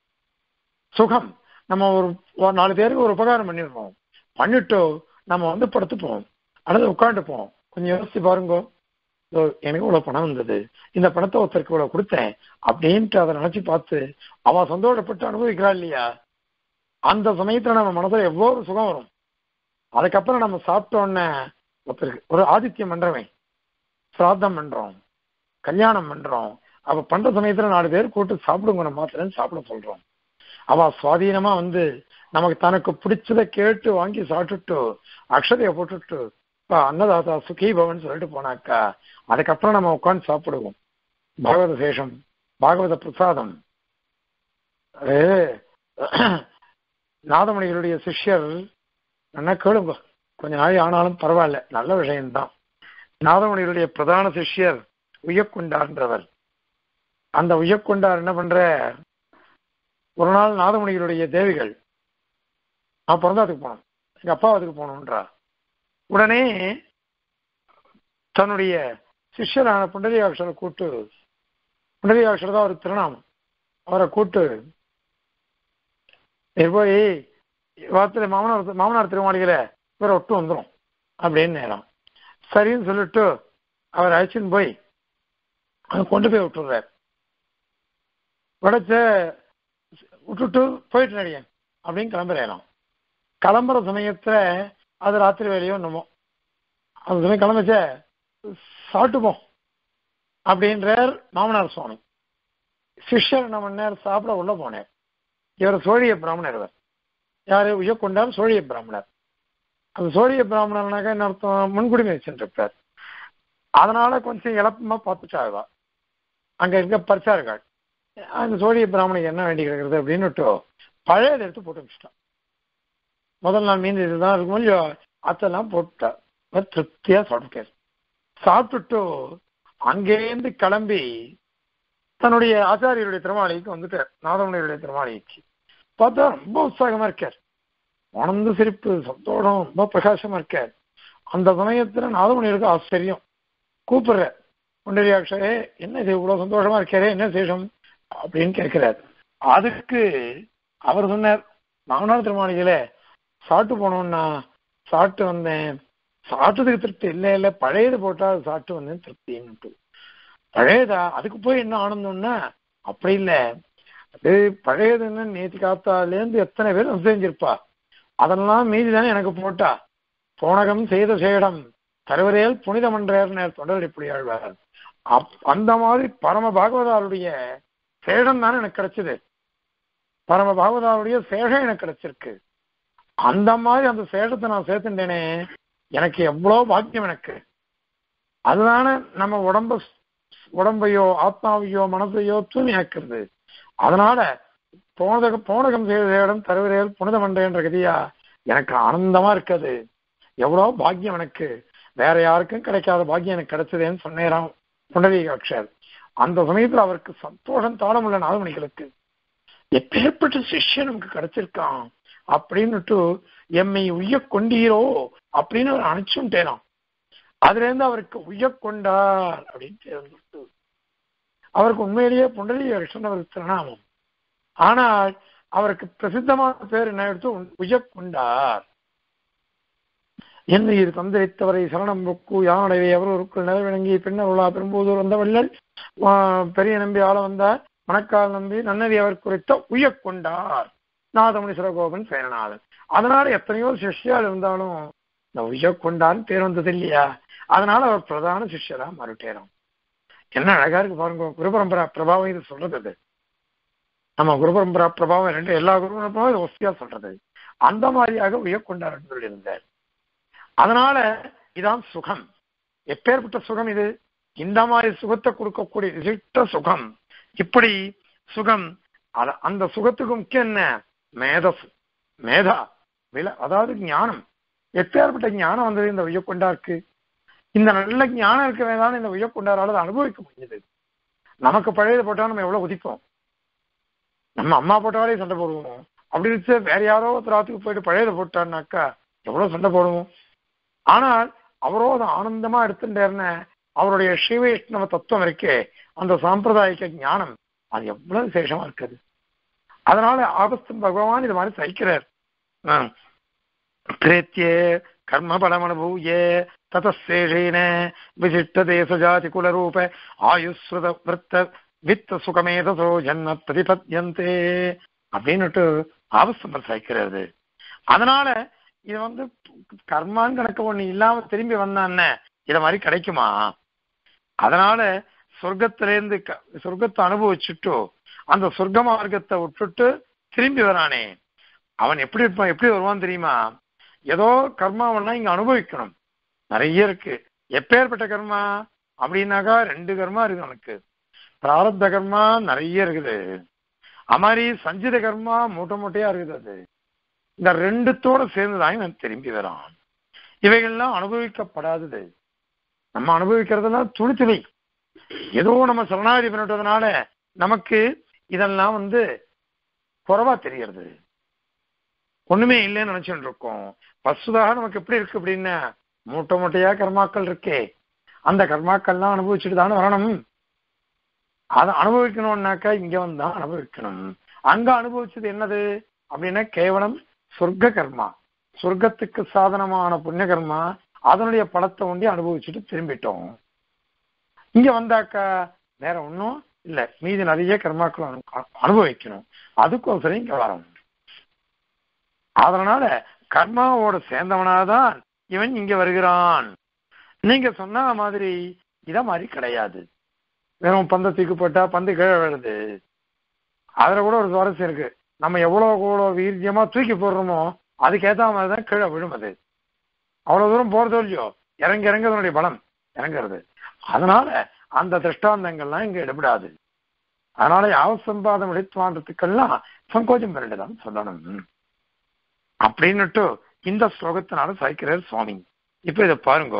Speaker 1: சுகம் நம்ம ஒரு நாலு பேருக்கு ஒரு உபகாரம் பண்ணிடுறோம், பண்ணிட்டு நம்ம வந்து படுத்துப்போம் அல்லது உட்காந்துப்போம். கொஞ்சம் யோசிச்சு பாருங்க, எனக்கு இவ்வளவு பணம் வந்தது, இந்த பணத்தை ஒருத்தருக்கு இவ்வளவு கொடுத்தேன் அப்படின்ட்டு அதை நினைச்சு பார்த்து அவன் சந்தோஷப்பட்டு அனுபவிக்கிறா இல்லையா, அந்த சமயத்துல நம்ம மனசுல எவ்வளவு சுகம் வரும். அதுக்கப்புறம் நம்ம சாப்பிட்டோன்னே ஒருத்தருக்கு ஒரு ஆதித்யம் பண்றவன், சிராத்தம் பண்றோம், கல்யாணம் பண்றோம், அவ பண்ற சமயத்துல நாலு பேர் கூட்டு சாப்பிடுங்க நம்ம மாத்திரன்னு சாப்பிட சொல்றோம். அவ சுவாதீனமா வந்து நமக்கு தனக்கு பிடிச்சதை கேட்டு வாங்கி சாப்பிட்டுட்டு அக்ஷதைய போட்டுட்டு அன்னதாதா சுகி பவன் சொல்லிட்டு போனாக்கா அதுக்கப்புறம் நம்ம உட்காந்து சாப்பிடுவோம். பாகவத சேஷம், பாகவத பிரசாதம். அது நாதமணிகளுடைய சிஷ்யர் என்ன கேளுங்க, கொஞ்ச நாள் ஆனாலும் பரவாயில்ல, நல்ல விஷயம்தான். நாதமணிகளுடைய பிரதான சிஷ்யர் உய்யக்கொண்டார்ன்றவர். அந்த உய்யக்கொண்டார் என்ன பண்ற, ஒரு நாள் நாதமணிகளுடைய தேவிகள் நான் பிறந்தாதுக்கு போனோம், எங்க அப்பாவதுக்கு போனோம்ன்றா. உடனே தன்னுடைய சிஷ்யரான புண்டரீகாட்சரை கூட்டு, புண்டரீகாட்சர் தான் ஒரு திருநாமம், அவரை கூட்டு போய் வார்த்தை மாமனார் மாமனார் திருமாளிகளை இவரை ஒட்டு வந்துடும் அப்படின்னு நேரம். சரின்னு சொல்லிட்டு அவர் அழைச்சின்னு போய் கொண்டு போய் விட்டுடுறார். உடைச்ச விட்டுட்டு போயிட்டு நடிகன் அப்படின்னு கிளம்புறேன். கிளம்புற சமயத்துல அது ராத்திரி வேலையோ என்னமோ, அந்த சமயம் கிளம்பிச்ச சாப்பிட்டுப்போம் அப்படின்றார் மாமனார் சுவாமி. சிஷ்யர் என்ன பண்ணார், சாப்பிட உள்ள போனேன். இவர் சோழிய பிராமணர். இவர் யாரு, உய்யக்கொண்டார் சோழிய பிராமணர். அந்த சோழிய பிராமணர்னாக்கா என்ன அர்த்தம், முன்குடிமை வச்சுருப்பார். அதனால கொஞ்சம் இழப்பமா பார்த்துச்சாவா அங்க இருக்க பரிசார்கள். அந்த சோழிய பிராமணனுக்கு என்ன வேண்டி கிடக்கிறது அப்படின்னுட்டு பழையதை எடுத்து போட்டு வச்சுட்டான். முதல் நாள் மீன் இதுதான் இருக்கும் இல்லையோ, அதெல்லாம் போட்டுட்டா. திருப்தியா சாப்பிட்டார். சாப்பிட்டுட்டு அங்கேருந்து கிளம்பி தன்னுடைய ஆச்சாரியருடைய திருமாளிகைக்கு வந்துட்டார். நாதமுனியுடைய திருமாளிகைக்கு பார்த்தா ரொம்ப உற்சாகமா இருக்கார், ஆனந்த சிரிப்பு, சந்தோஷம், ரொம்ப பிரகாசமா இருக்கார். அந்த சமயத்துல நாதமுனியருக்கு ஆச்சரியம். கூப்பிடுற புண்டரீகாட்சரே, என்ன இது இவ்வளவு சந்தோஷமா இருக்காரே, என்ன சேஷம் அப்படின்னு கேட்கிறார். அதுக்கு அவர் சொன்னார், மாமனார் திருமாளிகையில சாப்பிட்டு போனோம்னா சாப்பிட்டு வந்தேன், சாப்பிட்டதுக்கு திருப்தி இல்லை இல்லை பழையது போட்டா சாப்பிட்டு வந்தேன் திருப்தின்னு. பழையதா, அதுக்கு போய் என்ன ஆனந்தம்னா அப்படி இல்லை, அது பழையதுன்னு நேற்று காத்தாலேருந்து எத்தனை பேர் செஞ்சிருப்பா, அதெல்லாம் மீதி தானே எனக்கு போட்டா. போனகம் செய்த சேடம் கருவறையில் புனிதம் என்றார் தொடர் இப்படி ஆழ்வார். அப் அந்த மாதிரி பரம பாகவதாருடைய சேடம் தானே எனக்கு கிடைச்சது, பரம பாகவதாருடைய சேஷம் எனக்கு கிடைச்சிருக்கு. அந்த மாதிரி அந்த சேஷத்தை நான் சேர்த்துட்டேனே, எனக்கு எவ்வளவு பாக்கியம் எனக்கு. அதுதானே நம்ம உடம்ப உடம்பையோ ஆத்மாவையோ மனசையோ தூய்மையாக்குறது. அதனால போனதக போனகம் செய்த இடம் தருவரையில் புனித மண்டைன்ற கதியா எனக்கு ஆனந்தமா இருக்காது. எவ்வளவு பாக்கியம் எனக்கு, வேற யாருக்கும் கிடைக்காத பாக்கியம் எனக்கு கிடைச்சதுன்னு சொன்னேராம் புண்டரீகாட்சர். அந்த சமயத்துல அவருக்கு சந்தோஷம் தாழ முடியல. நாலுமணிகளுக்கு எப்பேற்பட்ட சிஷ்யன் நமக்கு கிடைச்சிருக்கான் அப்படின்னுட்டு எம்மை உய்ய கொண்டீரோ அப்படின்னு அவர் அனுப்பிச்சுட்டேனாம். அதுல இருந்து அவருக்கு உய்ய கொண்டார் அப்படின்னு தெரிஞ்சுட்டு அவருக்கு உண்மையிலேயே புண்டரீகாட்சன் அவருக்கு திருநாமம். ஆனால் அவருக்கு பிரசித்தமான பேர் என்ன எடுத்து உய்ய கொண்டார். என்ன இது தந்திரித்தவரை சரணம் புக்கு யானடைவை அவர்களுக்குள் நிலவிளங்கி பின்னருளா பெரும்போதூர் வந்த வள்ளல் பெரிய நம்பி ஆள வந்தார் மணக்கால் நம்பி நன்னதி அவர் குறித்த உய்ய கொண்டார் நாதமணி சிறகோபன் சேரநாதன். அதனால எத்தனையோ சிஷ்யால் இருந்தாலும் இந்த உய்ய கொண்டான்னு பேர் வந்தது இல்லையா? அதனால அவர் பிரதான சிஷ்யரா மாறிட்டேரும். என்ன அழகா இருக்கு பாருங்க. குருபரம்பரா பிரபாவம் இது சொல்றது. அது நம்ம குருபரம்பரா பிரபாவம் ரெண்டு எல்லா குருபரம்பராவும் இது ஒஸ்தியா சொல்றது. அந்த மாதிரியாக உய்ய கொண்டார் இருந்தார். அதனால இதான் சுகம். எப்பேற்பட்ட சுகம் இது! இந்த மாதிரி சுகத்தை கொடுக்கக்கூடிய விசிஷ்ட சுகம். இப்படி சுகம் அந்த சுகத்துக்கு முக்கியம் என்ன? மேதஸ் மேதா வில அதாவது ஞானம். எப்பேற்பட்ட ஞானம் வந்தது இந்த உய்ய கொண்டாருக்கு. இந்த நல்ல ஞானம் இருக்கவே தான் இந்த உய்ய கொண்டாரால் அனுபவிக்க முடிஞ்சது. நமக்கு பழையது போட்டா நம்ம எவ்வளவு உதிப்போம். நம்ம அம்மா போட்டாலே சண்டை போடுவோம். அப்படி இருந்துச்சு வேற யாரோ ஒருத்தராத்துக்கு போயிட்டு பழையதை போட்டான்னாக்கா எவ்வளவு சண்டை போடுவோம். ஆனால் அவரோ அதை ஆனந்தமா எடுத்துட்டேர்ன அவருடைய ஸ்ரீ வைஷ்ணவ தத்துவம் இருக்கே, அந்த சாம்பிரதாயிக ஞானம் அது எவ்வளவு விசேஷமா இருக்குது. அதனால ஆபஸ்தம் பகவான் இது மாதிரி சகிக்கிறார். பிரேத்தியே கர்ம பலம் அனுபூயே ததசேஷேன விசிஷ்ட தேச ஜாதி குலரூப ஆயுஸ்ருத விருத்த வித்த சுகமேதசோ ஜன்ம பிரதிபத்யந்தே அப்படின்னுட்டு ஆபஸ்தம்பர் சகிக்கிறது. அதனால இது வந்து கர்மான்னு கணக்கு ஒண்ணு இல்லாம திரும்பி வந்தான்னு இத மாதிரி கிடைக்குமா? அதனால சொர்க்கத்திலேருந்து சொர்க்கத்தை அனுபவிச்சுட்டு அந்த சொர்க்க மார்க்கத்தை விட்டுட்டு திரும்பி வரானே அவன் எப்படி இருப்பான், எப்படி வருவான் தெரியுமா? ஏதோ கர்மாவெல்லாம் இங்க அனுபவிக்கணும். நிறைய இருக்கு. எப்பேற்பட்ட கர்மா அப்படின்னாக்கா ரெண்டு கர்மா இருக்கு அவனுக்கு. பிராரப்த கர்மா நிறைய இருக்குது. அது மாதிரி சஞ்சித கர்மா மூட்டை மூட்டையா இருக்குது. அது இந்த ரெண்டுத்தோட சேர்ந்துதான் இவன் திரும்பி வரான். இவைகள்லாம் அனுபவிக்கப்படாதது. நம்ம அனுபவிக்கிறதுலாம் துணி துணி ஏதோ நம்ம சரணாகதி பண்ணிட்டதுனால நமக்கு இதெல்லாம் வந்து குறைவா தெரியறது. ஒண்ணுமே இல்லைன்னு நினைச்சுட்டு இருக்கோம். பசுதாக நமக்கு எப்படி இருக்கு அப்படின்னா மூட்டை மூட்டையா கர்மாக்கள் இருக்கே, அந்த கர்மாக்கள்லாம் அனுபவிச்சுட்டு தானே வரணும். அதை அனுபவிக்கணும்னாக்கா இங்க வந்தா அனுபவிக்கணும். அங்க அனுபவிச்சது என்னது அப்படின்னா கேவலம் சொர்க்க கர்மா, சொர்க்கத்துக்கு சாதனமான புண்ணிய கர்மா. அதனுடைய பலத்தை ஒண்டி அனுபவிச்சுட்டு திரும்பிட்டோம். இங்க வந்தாக்கா வேற ஒன்றும் இல்லை, மீதி நிறைய கர்மாக்கள் அனுபவிக்கணும். அதுக்கோசரம் இங்க வரணும். அதனால கர்மாவோட சேர்ந்தவனாதான் இவன் இங்க வருகிறான். நீங்க சொன்ன மாதிரி இத மாதிரி கிடையாது. வெறும் பந்த தூக்கி போட்டா பந்து கீழே விழுது. அதுல கூட ஒரு சுவாரஸ்யம் இருக்கு. நம்ம எவ்வளவு எவ்வளவு வீரியமா தூக்கி போடுறோமோ அதுக்கேற்ற மாதிரிதான் கீழே விழும். அது அவ்வளவு தூரம் போறதோ இல்லையோ இறங்கி இறங்க அதனுடைய பலம் இறங்குறது. அதனால அந்த திருஷ்டாந்தங்கள்லாம் இங்க எடுபடாது. அதனால யாவ சம்பாதம் எடுத்துவான்றதுக்கெல்லாம் சங்கோஜம் பண்ணிட்டுதான் சொல்லணும் அப்படின்னுட்டு இந்த ஸ்லோகத்தினால சாய்க்கிறார் சுவாமி. இப்ப இதை பாருங்க.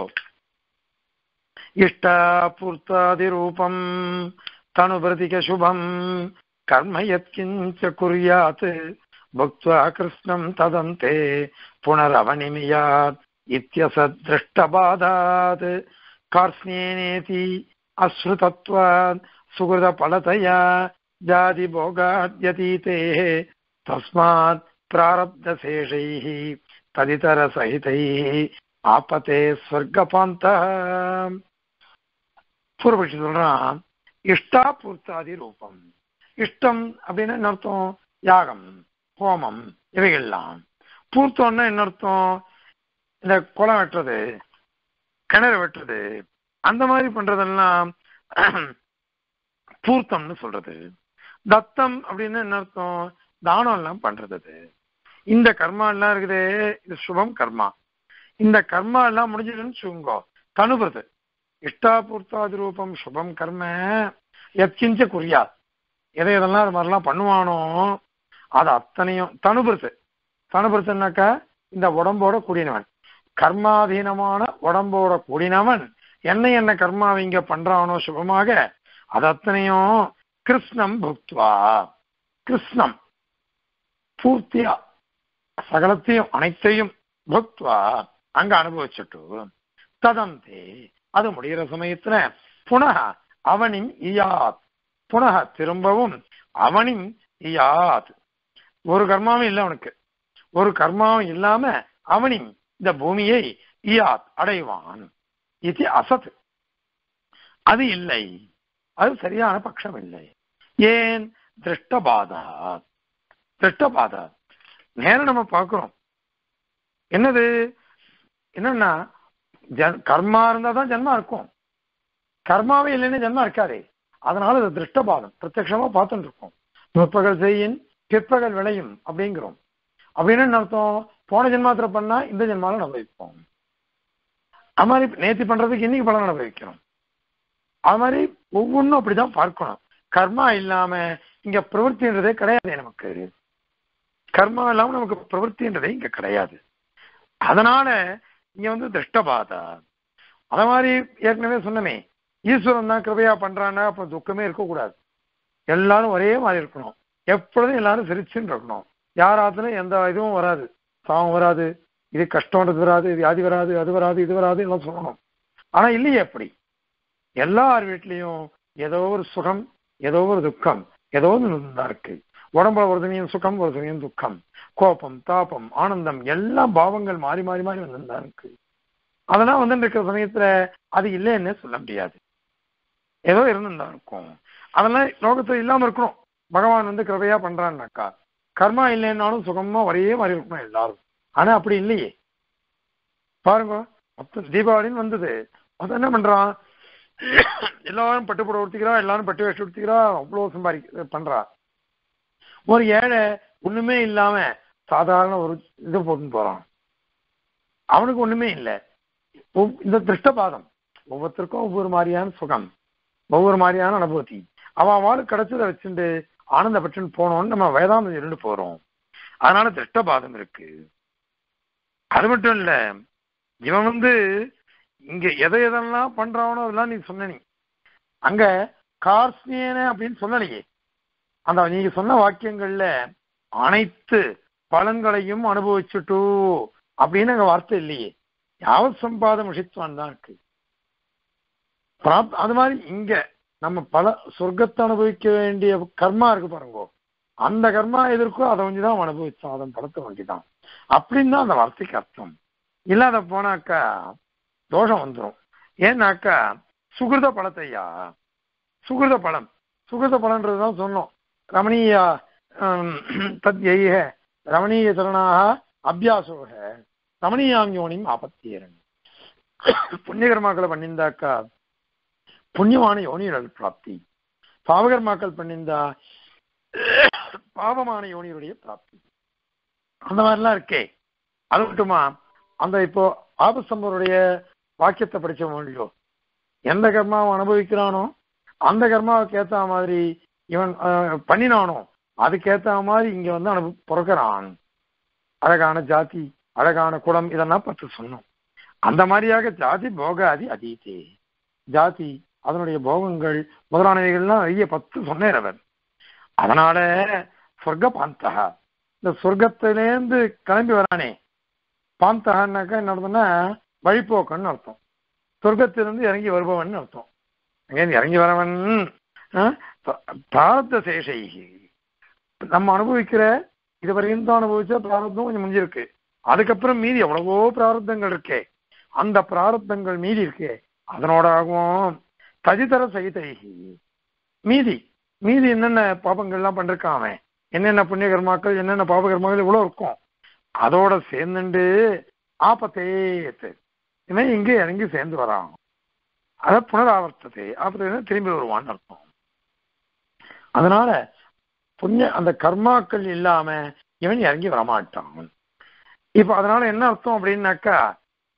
Speaker 1: இஷ்டா பூர்த்தாதி ரூபம் தனுபிரதிக சுபம் கர்ம யத்கிஞ்ச குர்யாத் பக்த்வா கிருஷ்ணம் ததந்தே புனரவனிமியாத் இத்யசத் திருஷ்டபாதாத் கார்ஸ்னேனேதி அஸ்ருதத்வாத் சுகிருத பலதயா ஜாதி போகாத்யதீதே தஸ்மாத் பிராரப்த சேஷைஹ ததிதர சகிதைஹ ஆபதே ஸ்வர்கபாந்த. பூர்வபட்சி சொல்றான் இஷ்டா பூர்த்தாதி ரூபம். இஷ்டம் அப்படின்னு என்ன அர்த்தம்? யாகம், ஹோமம் இவைகள்லாம். பூர்த்தம்னா என்ன அர்த்தம்? இந்த குளம் வெட்டுறது, கிணறு வெட்டுறது, அந்த மாதிரி பண்றதெல்லாம் பூர்த்தம்னு சொல்றது. தத்தம் அப்படின்னு என்ன அர்த்தம்? தானம் எல்லாம் பண்றது. இந்த கர்மா எல்லாம் இருக்குது, இது சுபம் கர்மா. இந்த கர்மா எல்லாம் முடிஞ்சதுன்னு சொல்லுங்கோ. தனுபிரது இஷ்டாபூர்த்தாதி ரூபம் சுபம் கர்ம எத்கிஞ்ச குறியாது. எதை எதெல்லாம் அது மாதிரிலாம் பண்ணுவானோ அது அத்தனையும் தனுபிரது. தனுபிரத்துனாக்கா இந்த உடம்போட கூடினவன், கர்மாதீனமான உடம்போட கூடினவன் என்ன என்ன கர்மாவை இங்க பண்றானோ சுபமாக அது அத்தனையும் கிருஷ்ணம் புக்துவா, கிருஷ்ணம் பூர்த்தியா சகலத்தையும் அனைத்தையும் புக்துவா அங்க அனுபவிச்சுட்டு ததந்தே அது முடிகிற சமயத்துல புனக அவனின் இயாத், புனக திரும்பவும் அவனின் இயாத், ஒரு கர்மாவும் இல்லை அவனுக்கு, ஒரு கர்மாவும் இல்லாம அவனின் இந்த பூமியை இயாத் அடைவான். இது அசத், அது இல்லை, அது சரியான பட்சம் இல்லை. ஏன்? திருஷ்டபாதா, திருஷ்டபாதா நேரம் நம்ம பார்க்கிறோம். என்னது என்னன்னா கர்மா இருந்தா தான் ஜென்மா இருக்கும், கர்மாவே இல்லைன்னு ஜென்மா இருக்காதே. அதனால அது திருஷ்டபாதம், பிரத்யட்சமா பார்த்துட்டு இருக்கோம். முற்பகல் செய்யின் பிற்பகல் விளையும் அப்படிங்கிறோம். அப்படின்னு என்ன அர்த்தம்? போன ஜென்மாத்திர பண்ணா இந்த ஜென்மால அனுபவிப்போம். அது மாதிரி நேத்தி பண்றதுக்கு இன்னைக்கு பலன் அனுபவிக்கிறோம். அது மாதிரி ஒவ்வொன்றும் அப்படிதான் பார்க்கணும். கர்மா இல்லாம இங்க பிரவൃத்தின்றதே கிடையாது. நமக்கு கர்மா இல்லாம நமக்கு பிரவൃத்தின்றதே இங்க கிடையாது. அதனால இங்க வந்து திருஷ்டபாதா. அத மாதிரி ஏற்கனவே சொன்னமே, ஈஸ்வரன் தான் கிருபையா பண்றான்னா அப்ப துக்கமே இருக்கக்கூடாது. எல்லாரும் ஒரே மாதிரி இருக்கணும், எப்பொழுதும் எல்லாரும் சிரிச்சுன்னு இருக்கணும். யாராத்துலையும் எந்த இதுவும் வராது, சாவம் வராது, இது கஷ்டம்ன்றது வராது, வியாதி வராது, அது வராது, இது வராது எல்லாம் சொல்லணும். ஆனா இல்லையே அப்படி. எல்லார் வீட்லயும் ஏதோ ஒரு சுகம், ஏதோ ஒரு துக்கம், ஏதோ ஒன்று தான் இருக்கு. உடம்புல ஒரு சமயம் சுகம், ஒரு சமயம் துக்கம், கோபம், தாபம், ஆனந்தம், எல்லா பாவங்கள் மாறி மாறி மாறி வந்துதான் இருக்கு. அதெல்லாம் வந்து இருக்கிற சமயத்துல அது இல்லைன்னு சொல்ல முடியாது, ஏதோ இருந்துதான் இருக்கும். அதெல்லாம் லோகத்துல இல்லாம இருக்கணும். பகவான் வந்து கிருபையா பண்றான்னாக்கா கர்மா இல்லைன்னாலும் சுகமா ஒரே மாதிரி இருக்கணும் எல்லாரும். ஆனா அப்படி இல்லையே. பாருங்க, அப்ப தீபாவளின்னு வந்தது, அது என்ன பண்றான், எல்லாரும் பட்டு புடவை உடுத்திக்கிறா, எல்லாரும் பட்டு வேஷ்டி உடுத்திக்கிறா, அவ்வளவு சம்பாதி பண்றா. ஒரு ஏழை ஒண்ணுமே இல்லாம சாதாரண ஒரு இது போட்டுன்னு போறான், அவனுக்கு ஒண்ணுமே இல்லை. இந்த திருஷ்டபாதம், ஒவ்வொருத்தருக்கும் ஒவ்வொரு மாதிரியான சுகம், ஒவ்வொரு மாதிரியான அனுபவத்தி. அவன் அவளுக்கு கிடைச்சதை வச்சுட்டு ஆனந்தப்பட்டுன்னு போனோம்னு நம்ம வேதாந்தம் இருந்து போறோம். அதனால திருஷ்டபாதம் இருக்கு. அது மட்டும் இல்ல, இவன் வந்து இங்க எதை எதெல்லாம் பண்றானோ அதெல்லாம் நீ சொன்ன, நீ அங்க கார்ஸ்னியன அப்படின்னு சொல்லலையே. அந்த நீங்க சொன்ன வாக்கியங்கள்ல அனைத்து பலன்களையும் அனுபவிச்சுட்டு அப்படின்னு அங்க வார்த்தை இல்லையே. யாவத் சம்பாதம் விஷயத்தான் தான் இருக்கு. அது மாதிரி இங்க நம்ம பல சொர்க்கத்தை அனுபவிக்க வேண்டிய கர்மா இருக்கு பாருங்க, அந்த கர்மா எதிர்க்கோ அதை கொஞ்சம் அனுபவிச்சோம், அதன் பலத்தை வேண்டிதான் அப்படின்னு தான் அந்த வார்த்தைக்கு அர்த்தம். இல்லாத போனாக்கா தோஷம் வந்துடும். ஏன்னாக்கா சுகிருத பலத்தையா, சுகிருத பலம், சுகிருத பலன்றதுதான் சொன்னோம். ரமணீய தத் எய்க ரமணீய சரணாக அபியாசோக ரமணீயாம் யோனியும் ஆபத்தியரன். புண்ணியகர்மாக்களை பண்ணியிருந்தாக்கா புண்ணியமான யோனியுடைய பிராப்தி, பாவகர்மாக்கள் பண்ணியிருந்தா பாவமான யோனியுடைய பிராப்தி. அந்த மாதிரிலாம் இருக்கே. அது மட்டுமா, அந்த இப்போ ஆபசம்பருடைய வாக்கியத்தை படிச்ச மொழியோ, எந்த கர்மாவை அனுபவிக்கிறானோ அந்த கர்மாவுக்கு ஏற்ற மாதிரி இவன் பண்ணினானோ அதுக்கேற்ற மாதிரி இங்க வந்து அனு பிறக்கிறான். அழகான ஜாதி, அழகான குலம், இதெல்லாம் பத்து சொன்னோம். அந்த மாதிரியாக ஜாதி போகாதி அதீதே, ஜாதி அதனுடைய போகங்கள் முதலானவைகள்லாம் நிறைய பத்து சொன்னேன் அவர். அதனால சொர்க்க பாந்தகா, இந்த சொர்க்கத்திலேருந்து கிளம்பி வரானே, பாந்தகான்னாக்கா என்ன அர்த்தம்னா வழிபோக்கன்னு அர்த்தம். சொர்க்கத்திலிருந்து இறங்கி வருபவன் அர்த்தம். அங்கேருந்து இறங்கி வரவன் பிராரப்த சேஷை, நம்ம அனுபவிக்கிற இதுவரையும் தான் அனுபவிச்சா பிராரப்தம் கொஞ்சம் முடிஞ்சிருக்கு. அதுக்கப்புறம் மீதி எவ்வளவோ பிராரப்தங்கள் இருக்கே, அந்த பிராரப்தங்கள் மீதி இருக்கே, அதனோடாகவும் தஜிதர சகிதைகி மீதி மீதி என்னென்ன பாபங்கள்லாம் பண்ணிருக்கான் அவன், என்னென்ன புண்ணிய கர்மாக்கள், என்னென்ன பாப கர்மாக்கள் இவ்வளோ இருக்கும், அதோட சேர்ந்துண்டு ஆபத்தேத்து இவன் இங்கே இறங்கி சேர்ந்து வரான். அதை புனராவர்த்தத்தை ஆபத்தை திரும்பி வருவான்னு அர்த்தம். அதனால புண்ணிய அந்த கர்மாக்கள் இல்லாம இவன் இறங்கி வரமாட்டான். இப்ப அதனால என்ன அர்த்தம் அப்படின்னாக்கா,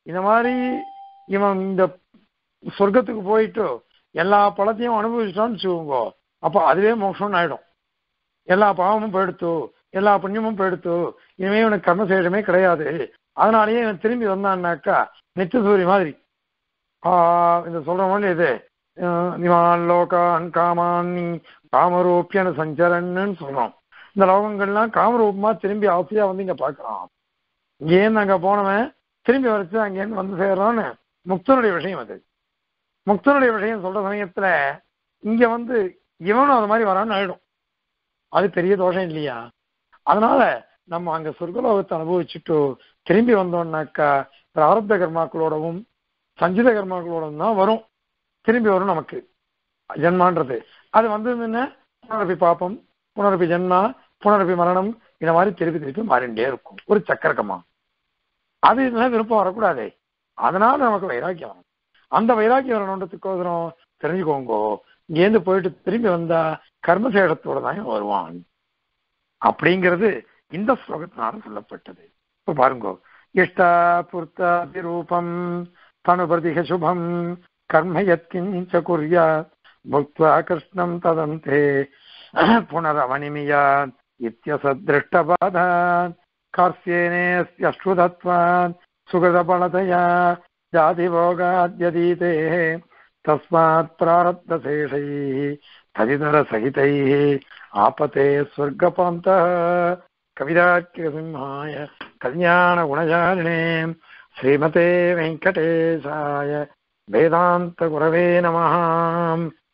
Speaker 1: இந்த மாதிரி இவன் இந்த சொர்க்கத்துக்கு போயிட்டு எல்லா பழத்தையும் அனுபவிச்சிட்டான்னு வச்சுக்கோங்க, அப்போ அதுவே மோட்சம்னு ஆயிடும். எல்லா பாவமும் போயிடுத்து, எல்லா புண்ணியமும் போயிடுத்து, இனிமே இவனுக்கு கர்மசேஷமே கிடையாது. அதனாலேயே இவன் திரும்பி வந்தான்னாக்கா நித்திய சூரி மாதிரி ஆஹ் இந்த சொல்ற மாதிரி இது லோகான் காமான் காமரூப்பியன சஞ்சரன்னு சொல்றோம். இந்த லோகங்கள்லாம் காமரூபமா திரும்பி ஆசையா வந்து இங்க பாக்குறான். இங்கேருந்து அங்க போனவன் திரும்பி வரைச்சு அங்கேருந்து வந்து சேர்றான்னு முக்தனுடைய விஷயம். அது முக்தனுடைய விஷயம் சொல்ற சமயத்துல இங்க வந்து இவனும் அது மாதிரி வரான்னு ஆயிடும். அது பெரிய தோஷம் இல்லையா? அதனால நம்ம அங்க சொர்க்கலோகத்தை அனுபவிச்சுட்டு திரும்பி வந்தோம்னாக்கா பிராரப்த கர்மாக்களோடவும் சஞ்சித கர்மாக்களோடவும் தான் வரும். திரும்பி வரும் நமக்கு ஜென்மான்றது. அது வந்ததுன்னா புனரப்பி பாப்பம், புனரப்பி ஜென்மா, புனரப்பி மரணம், இந்த மாதிரி திருப்பி திருப்பி மாறிண்டே இருக்கும். ஒரு சக்கரக்கமா அது இதெல்லாம் விருப்பம் வரக்கூடாது. அதனால நமக்கு வைராக்கியம் வரும். அந்த வைராக்கியம் வரணுன்றதுக்கோசரம் தெரிஞ்சுக்கோங்கோ, இங்கேருந்து போயிட்டு திரும்பி வந்தா கர்மசேஷத்தோட தான் வருவான் அப்படிங்கிறது இந்த ஸ்லோகத்தினால சொல்லப்பட்டது. இப்ப பாருங்கோ, இஷ்டா புர்த்தாதி ரூபம் தனுபிரதிக சுபம் கர்ம யத்கிஞ்ச குர்யாத் புக்த்வா கிருஷ்ணம் ததந்தே புனரவனிமியாத் இத்யசத்ருஷ்டபாதாத் கார்ஸ்யேனேஸ்யஸ்ருதத்வாத் சுகதபலதயா ஜாதிபோகாத்யதீதே தஸ்மாத் பிராரப்தசேஷைः ததிதரசகிதைः ஆபதே ஸ்வர்கபாந்தः. கவிதார்க்கிகசிம்ஹாய கல்யாணகுணசாலினே ஸ்ரீமதே வெங்கடேசாய வேதாந்த குரவே நமः.